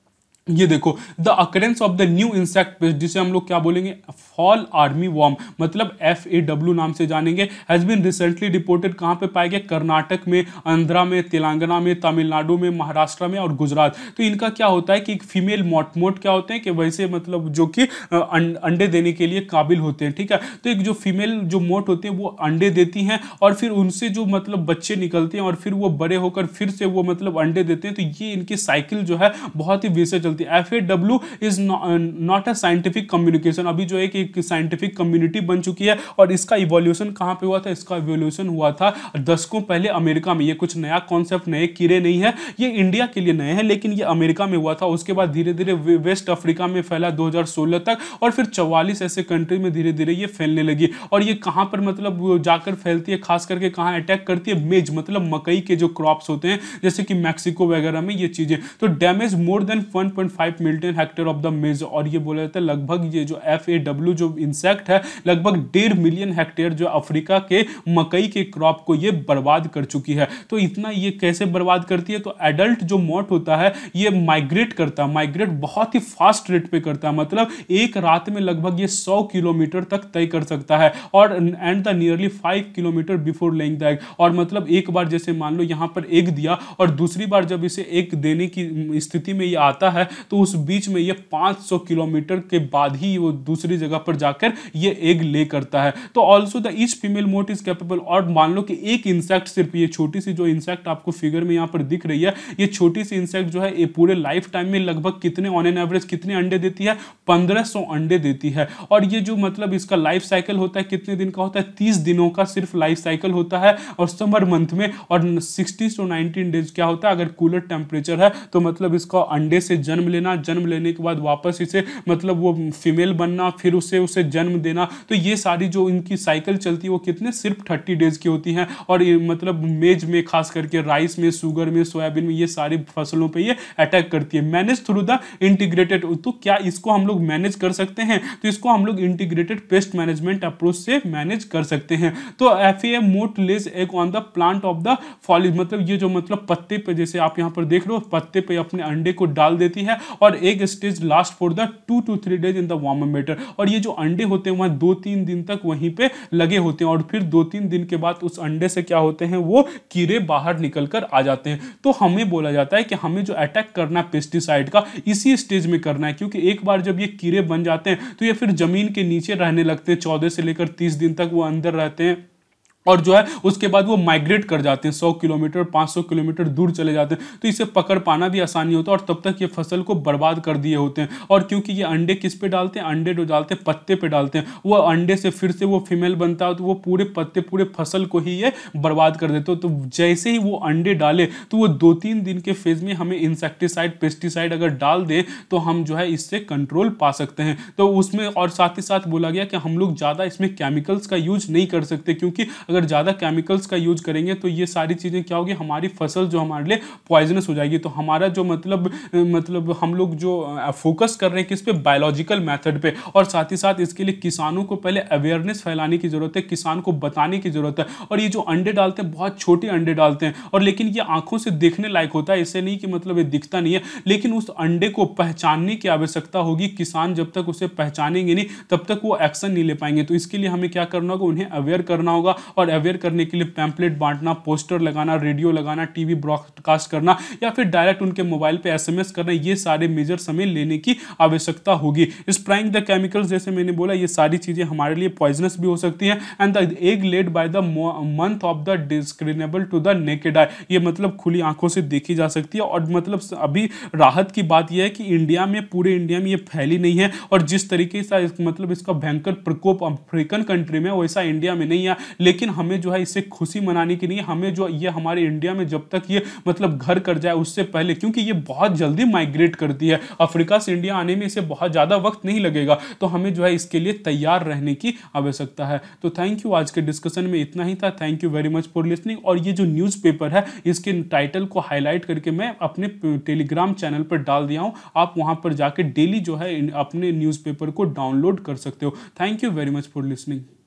ये देखो, the occurrence of the new insect pest, जिसे हम लोग क्या बोलेंगे, फॉल आर्मी वॉर्म, मतलब एफ ए डब्ल्यू नाम से जानेंगे, हैज बीन रिसेंटली रिपोर्टेड। कहाँ पे पाए गए? कर्नाटक में, आंध्रा में, तेलंगाना में, तमिलनाडु में, महाराष्ट्र में और गुजरात। तो इनका क्या होता है कि एक फीमेल मोट मोट क्या होते हैं कि वैसे मतलब जो कि अंडे देने के लिए काबिल होते हैं, ठीक है। तो एक जो फीमेल जो मोट होते हैं वो अंडे देती हैं और फिर उनसे जो मतलब बच्चे निकलते हैं और फिर वो बड़े होकर फिर से वो मतलब अंडे देते हैं। तो ये इनकी साइकिल जो है बहुत ही वैसे चलती है। F A W is not a scientific communication, अभी जो है कि एक साइंटिफिक कम्युनिटी बन चुकी है। और इसका इवोल्यूशन कहाँ पे हुआ था? इसका इवोल्यूशन हुआ था दशकों पहले अमेरिका में। ये कुछ नया कॉन्सेप्ट, नए कीड़े नहीं है, ये इंडिया के लिए नए हैं, लेकिन ये अमेरिका में हुआ था। उसके बाद धीरे धीरे वेस्ट अफ्रीका में फैला दो हज़ार सोलह तक, और फिर चौवालीस ऐसे कंट्री में धीरे धीरे ये फैलने लगी। और ये कहाँ पर मतलब जाकर फैलती है, खास करके कहाँ अटैक करती है? मेज, मतलब मकई के जो क्रॉप्स होते हैं, जैसे कि मैक्सिको वगैरह में ये चीजें। तो damage more than one point five million hectare of the maize. और ये बोला जाता है लगभग ये जो एफ ए डब्ल्यू जो इंसेक्ट है, लगभग डेढ़ मिलियन हेक्टेयर जो अफ्रीका के मकई के क्रॉप को ये बर्बाद कर चुकी है। तो इतना ये कैसे बर्बाद करती है? तो एडल्ट जो मोट होता है ये माइग्रेट करता है, माइग्रेट बहुत ही फास्ट रेट पे करता है, मतलब एक रात में लगभग ये सौ किलोमीटर तक तय कर सकता है। और and the nearly five kilometre before laying the egg. और मतलब एक बार जैसे मान लो यहाँ पर एग दिया और दूसरी बार जब इसे एग देने की स्थिति में ये आता है तो उस बीच में ये पाँच सौ किलोमीटर के बाद ही वो दूसरी जगह पर जाकर ये एग ले करता है। तो also the each female moth is capable. और मान लो कि एक इंसेक्ट, सिर्फ ये छोटी सी जो इंसेक्ट आपको फिगर में यहाँ पर दिख रही है, ये छोटी सी इंसेक्ट जो है ये पूरे लाइफ टाइम में लगभग कितने ऑन एन एवरेज कितने अंडे देती है? पंद्रह सौ अंडे देती है। और ये जो मतलब इसका लाइफ साइकिल होता है कितने दिन का होता है? तीस दिनों का सिर्फ लाइफ साइकिल होता है और समर मंथ में। और सिक्सटी टू नाइनटीन डेज क्या होता है, अगर कूलर टेम्परेचर है तो मतलब इसका अंडे से जन्म लेना, जन्म लेने के बाद वापस इसे मतलब वो फीमेल बनना, फिर उसे उसे जन्म देना। तो ये सारी जो इनकी साइकिल चलती है वो कितने? सिर्फ थर्टी डेज की होती हैं। और ये मतलब मेज में, खास करके राइस में, शुगर में, सोयाबीन में, ये सारी फसलों पे ये अटैक करती है। Manage through the integrated. तो क्या इसको हम लोग मैनेज कर सकते हैं? तो इसको हम लोग इंटीग्रेटेड पेस्ट मैनेजमेंट अप्रोच से मैनेज कर सकते हैं। तो F A moth lays egg on the plant of the foliage, मतलब ये जो मतलब पत्ते पे, जैसे आप यहाँ पर देख रहे हो, पत्ते पे अपने अंडे को डाल देती है। और egg stage last for the two two three days in the warm matter. और ये जो अंडे होते हैं वहां दो तीन दिन तक वहीं पे लगे होते हैं। और फिर दो तीन दिन के बाद उस अंडे से क्या होते हैं? वो कीड़े बाहर निकल कर आ जाते हैं। तो हमें बोला जाता है कि हमें जो अटैक करना है पेस्टिसाइड का, इसी स्टेज में करना है, क्योंकि एक बार जब ये कीड़े बन जाते हैं तो ये फिर जमीन के नीचे रहने लगते हैं। चौदह से लेकर तीस दिन तक वो अंदर रहते हैं और जो है उसके बाद वो माइग्रेट कर जाते हैं, सौ किलोमीटर पाँच सौ किलोमीटर दूर चले जाते हैं। तो इसे पकड़ पाना भी आसानी होता है और तब तक ये फसल को बर्बाद कर दिए होते हैं। और क्योंकि ये अंडे किस पे डालते हैं? अंडे जो डालते हैं पत्ते पे डालते हैं। वो अंडे से फिर से वो फीमेल बनता है तो वो पूरे पत्ते, पूरे फसल को ही ये बर्बाद कर देते हो। तो जैसे ही वो अंडे डाले तो वो दो तीन दिन के फेज में हमें इंसेक्टिसाइड, पेस्टिसाइड अगर डाल दें तो हम जो है इससे कंट्रोल पा सकते हैं। तो उसमें और साथ ही साथ बोला गया कि हम लोग ज़्यादा इसमें केमिकल्स का यूज नहीं कर सकते, क्योंकि अगर ज़्यादा केमिकल्स का यूज करेंगे तो ये सारी चीज़ें क्या होगी? हमारी फसल जो हमारे लिए पॉइजनस हो जाएगी। तो हमारा जो मतलब मतलब हम लोग जो फोकस कर रहे हैं किस पे? बायोलॉजिकल मेथड पे। और साथ ही साथ इसके लिए किसानों को पहले अवेयरनेस फैलाने की जरूरत है, किसान को बताने की जरूरत है। और ये जो अंडे डालते हैं बहुत छोटे अंडे डालते हैं, और लेकिन ये आंखों से देखने लायक होता है, ऐसे नहीं कि मतलब ये दिखता नहीं है, लेकिन उस अंडे को पहचानने की आवश्यकता होगी। किसान जब तक उसे पहचानेंगे नहीं तब तक वो एक्शन नहीं ले पाएंगे। तो इसके लिए हमें क्या करना होगा? उन्हें अवेयर करना होगा। और अवेयर करने के लिए पैम्पलेट बांटना, पोस्टर लगाना, रेडियो लगाना, टीवी ब्रॉडकास्ट करना, या फिर डायरेक्ट उनके मोबाइल पे एसएमएस करना, ये सारे मेजर्स हमें लेने की आवश्यकता होगी। स्प्राइंग द केमिकल्स, जैसे मैंने बोला, ये सारी चीजें हमारे लिए पॉइजनस भी हो सकती हैं। And the egg laid by the month of the discernible to the naked eye, ये मतलब खुली आंखों से देखी जा सकती है। और मतलब अभी राहत की बात यह है कि इंडिया में, पूरे इंडिया में ये फैली नहीं है। और जिस तरीके से मतलब इसका भयंकर प्रकोप अफ्रीकन कंट्री में, वैसा इंडिया में नहीं है। लेकिन हमें जो है इससे खुशी मनाने की नहीं, हमें जो ये हमारे इंडिया में जब तक ये मतलब घर कर जाए उससे पहले, क्योंकि ये बहुत जल्दी माइग्रेट करती है, अफ्रीका से इंडिया आने में इसे बहुत ज़्यादा वक्त नहीं लगेगा। तो हमें जो है इसके लिए तैयार रहने की आवश्यकता है। तो थैंक यू, आज के डिस्कशन में इतना ही था। Thank you very much for listening. और ये जो न्यूज़पेपर है इसके टाइटल को हाईलाइट करके मैं अपने टेलीग्राम चैनल पर डाल दिया हूँ, आप वहाँ पर जाकर डेली जो है अपने न्यूज़पेपर को डाउनलोड कर सकते हो। Thank you very much for listening.